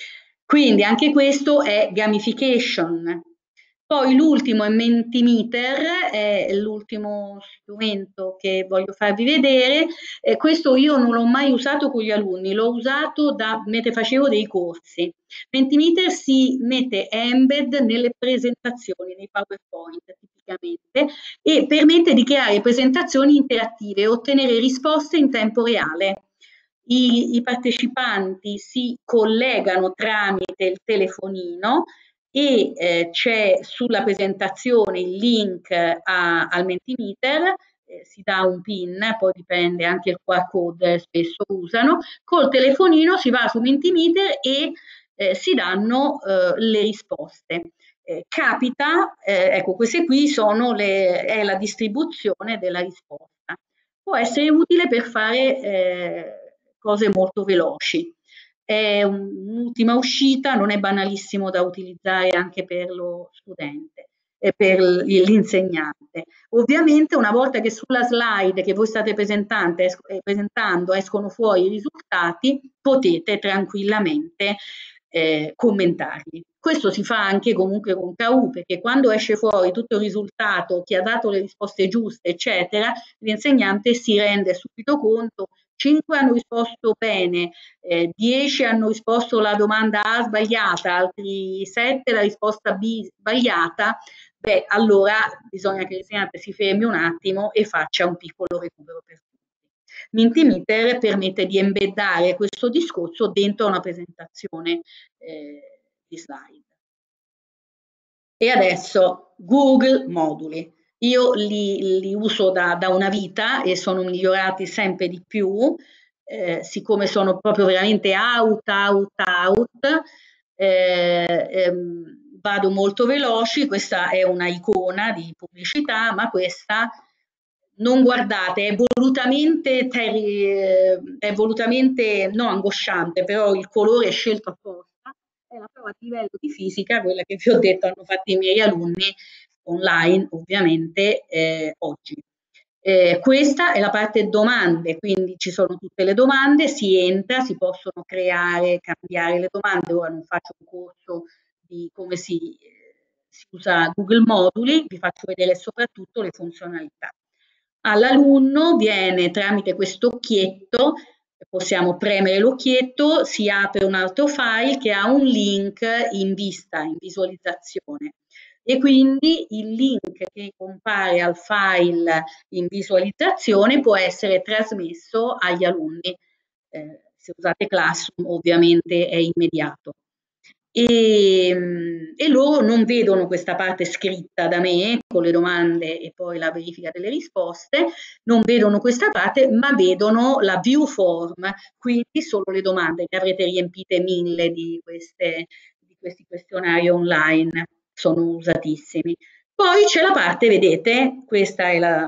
Quindi anche questo è gamification. Poi l'ultimo è Mentimeter, è l'ultimo strumento che voglio farvi vedere. Eh, questo io non l'ho mai usato con gli alunni, l'ho usato da mentre facevo dei corsi. Mentimeter si mette embed nelle presentazioni, nei PowerPoint tipicamente, e permette di creare presentazioni interattive e ottenere risposte in tempo reale. I, i partecipanti si collegano tramite il telefonino, e eh, c'è sulla presentazione il link a, al Mentimeter, eh, si dà un PIN, poi dipende anche il Q R code, spesso usano, col telefonino si va su Mentimeter e eh, si danno eh, le risposte. Eh, capita, eh, ecco, queste qui sono le, è la distribuzione della risposta. Può essere utile per fare eh, cose molto veloci. È un'ultima uscita, non è banalissimo da utilizzare anche per lo studente e per l'insegnante. Ovviamente una volta che sulla slide che voi state presentando, presentando escono fuori i risultati, potete tranquillamente eh, commentarli. Questo si fa anche comunque con K U, perché quando esce fuori tutto il risultato, chi ha dato le risposte giuste, eccetera, l'insegnante si rende subito conto cinque hanno risposto bene, eh, dieci hanno risposto la domanda A sbagliata, altri sette la risposta B sbagliata, beh, allora bisogna che l'insegnante si fermi un attimo e faccia un piccolo recupero per tutti. Mentimeter permette di embeddare questo discorso dentro una presentazione eh, di slide. E adesso Google Moduli. Io li, li uso da, da una vita e sono migliorati sempre di più, eh, siccome sono proprio veramente out, out, out, eh, ehm, vado molto veloci, questa è una icona di pubblicità, ma questa non guardate, è volutamente, è volutamente no angosciante, però il colore è scelto apposta, è la prova di livello di fisica, quella che vi ho detto hanno fatto i miei alunni online, ovviamente, eh, oggi. Eh, questa è la parte domande, quindi ci sono tutte le domande, si entra, si possono creare, cambiare le domande. Ora non faccio un corso di come si, si usa Google Moduli, vi faccio vedere soprattutto le funzionalità. All'alunno viene tramite questo occhietto, possiamo premere l'occhietto, si apre un altro file che ha un link in vista, in visualizzazione. E quindi il link che compare al file in visualizzazione può essere trasmesso agli alunni. Eh, se usate Classroom ovviamente è immediato. E, e loro non vedono questa parte scritta da me con le domande e poi la verifica delle risposte, non vedono questa parte, ma vedono la view form, quindi solo le domande, ne avrete riempite mille di, queste, di questi questionari online, sono usatissimi. Poi c'è la parte, vedete, questa è la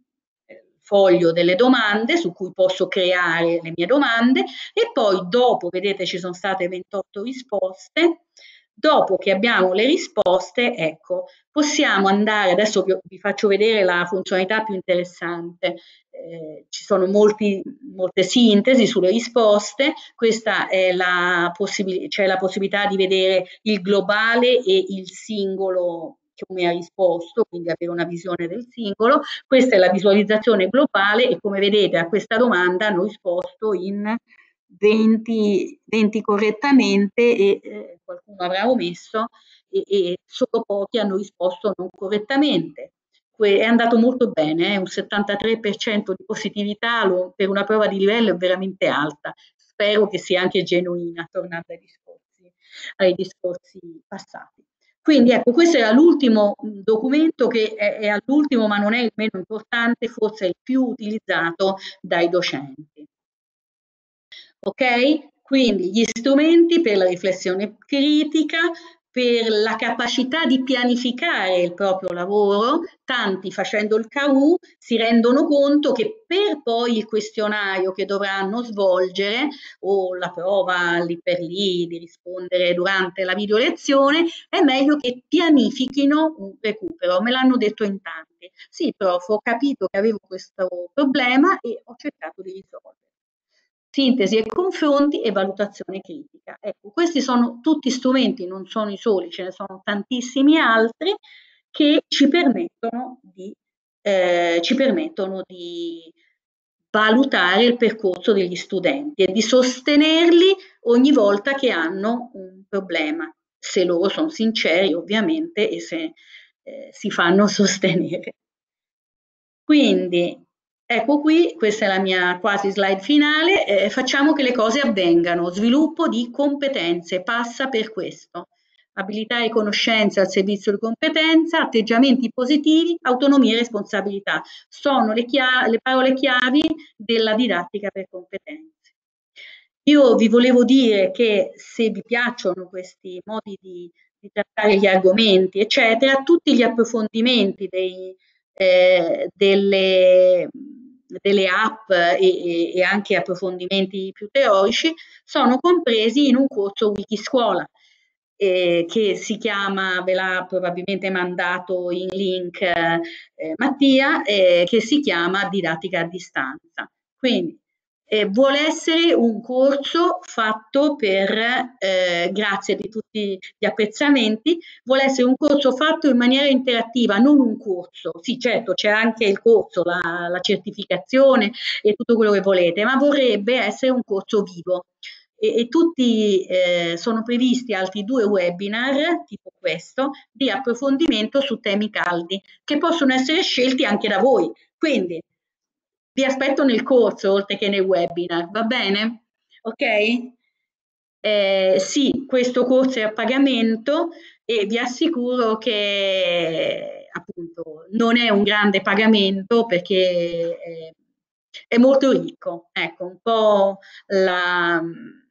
foglio delle domande su cui posso creare le mie domande e poi dopo, vedete, ci sono state ventotto risposte. Dopo che abbiamo le risposte, ecco, possiamo andare, adesso vi, vi faccio vedere la funzionalità più interessante, eh, ci sono molti, molte sintesi sulle risposte, questa è la, possib- c'è la possibilità di vedere il globale e il singolo come ha risposto, quindi avere una visione del singolo. Questa è la visualizzazione globale e come vedete a questa domanda hanno risposto in venti, venti correttamente e eh, qualcuno avrà omesso e, e solo pochi hanno risposto non correttamente. Que- è andato molto bene, eh, un settantatré per cento di positività lo, per una prova di livello è veramente alta. Spero che sia anche genuina, tornando ai discorsi, ai discorsi passati. Quindi ecco, questo era l'ultimo documento che è, è all'ultimo, ma non è il meno importante, forse è il più utilizzato dai docenti. Ok? Quindi gli strumenti per la riflessione critica, per la capacità di pianificare il proprio lavoro, tanti facendo il K U si rendono conto che per poi il questionario che dovranno svolgere o la prova lì per lì di rispondere durante la video lezione è meglio che pianifichino un recupero, me l'hanno detto in tanti. Sì, prof, ho capito che avevo questo problema e ho cercato di risolverlo. Sintesi e confronti e valutazione critica. Ecco, questi sono tutti strumenti, non sono i soli, ce ne sono tantissimi altri che ci permettono di, eh, ci permettono di valutare il percorso degli studenti e di sostenerli ogni volta che hanno un problema, se loro sono sinceri ovviamente e se eh, si fanno sostenere. Quindi, ecco qui, questa è la mia quasi slide finale, eh, facciamo che le cose avvengano, sviluppo di competenze, passa per questo. Abilità e conoscenze al servizio di competenza, atteggiamenti positivi, autonomia e responsabilità. Sono le, le parole chiavi della didattica per competenze. Io vi volevo dire che se vi piacciono questi modi di, di trattare gli argomenti, eccetera, tutti gli approfondimenti dei, eh, delle, delle app e, e anche approfondimenti più teorici sono compresi in un corso Wikiscuola eh, che si chiama, ve l'ha probabilmente mandato in link eh, Mattia, eh, che si chiama Didattica a distanza. Quindi Eh, vuole essere un corso fatto per, eh, grazie di tutti gli apprezzamenti, vuole essere un corso fatto in maniera interattiva, non un corso. Sì, certo, c'è anche il corso, la, la certificazione e tutto quello che volete, ma vorrebbe essere un corso vivo. E, e tutti eh, sono previsti altri due webinar, tipo questo, di approfondimento su temi caldi, che possono essere scelti anche da voi. Quindi vi aspetto nel corso oltre che nel webinar, va bene? Ok? Eh, sì, questo corso è a pagamento e vi assicuro che appunto non è un grande pagamento perché è, è molto ricco. Ecco, un po' la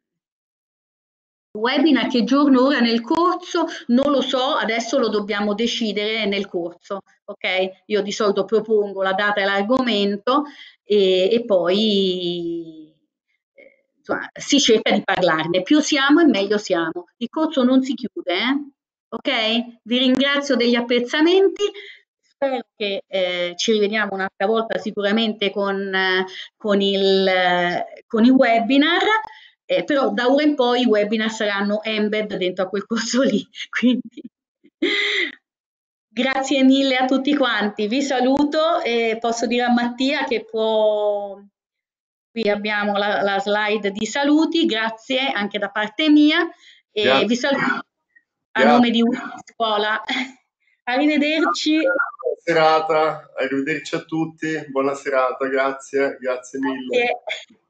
webinar che giorno ora nel corso, non lo so, adesso lo dobbiamo decidere nel corso, ok? Io di solito propongo la data e l'argomento e, e poi eh, insomma, si cerca di parlarne. Più siamo e meglio siamo. Il corso non si chiude, eh? Ok? Vi ringrazio degli apprezzamenti. Spero che eh, ci rivediamo un'altra volta sicuramente con, eh, con, il, eh, con i webinar. Eh, però da ora in poi i webinar saranno embed dentro a quel corso lì. Quindi grazie mille a tutti quanti, vi saluto e posso dire a Mattia che può, qui abbiamo la, la slide di saluti, grazie anche da parte mia e Grazie. vi saluto a Grazie. nome di Scuola. Arrivederci. Buona serata, arrivederci a tutti, buona serata, grazie, grazie mille. Grazie.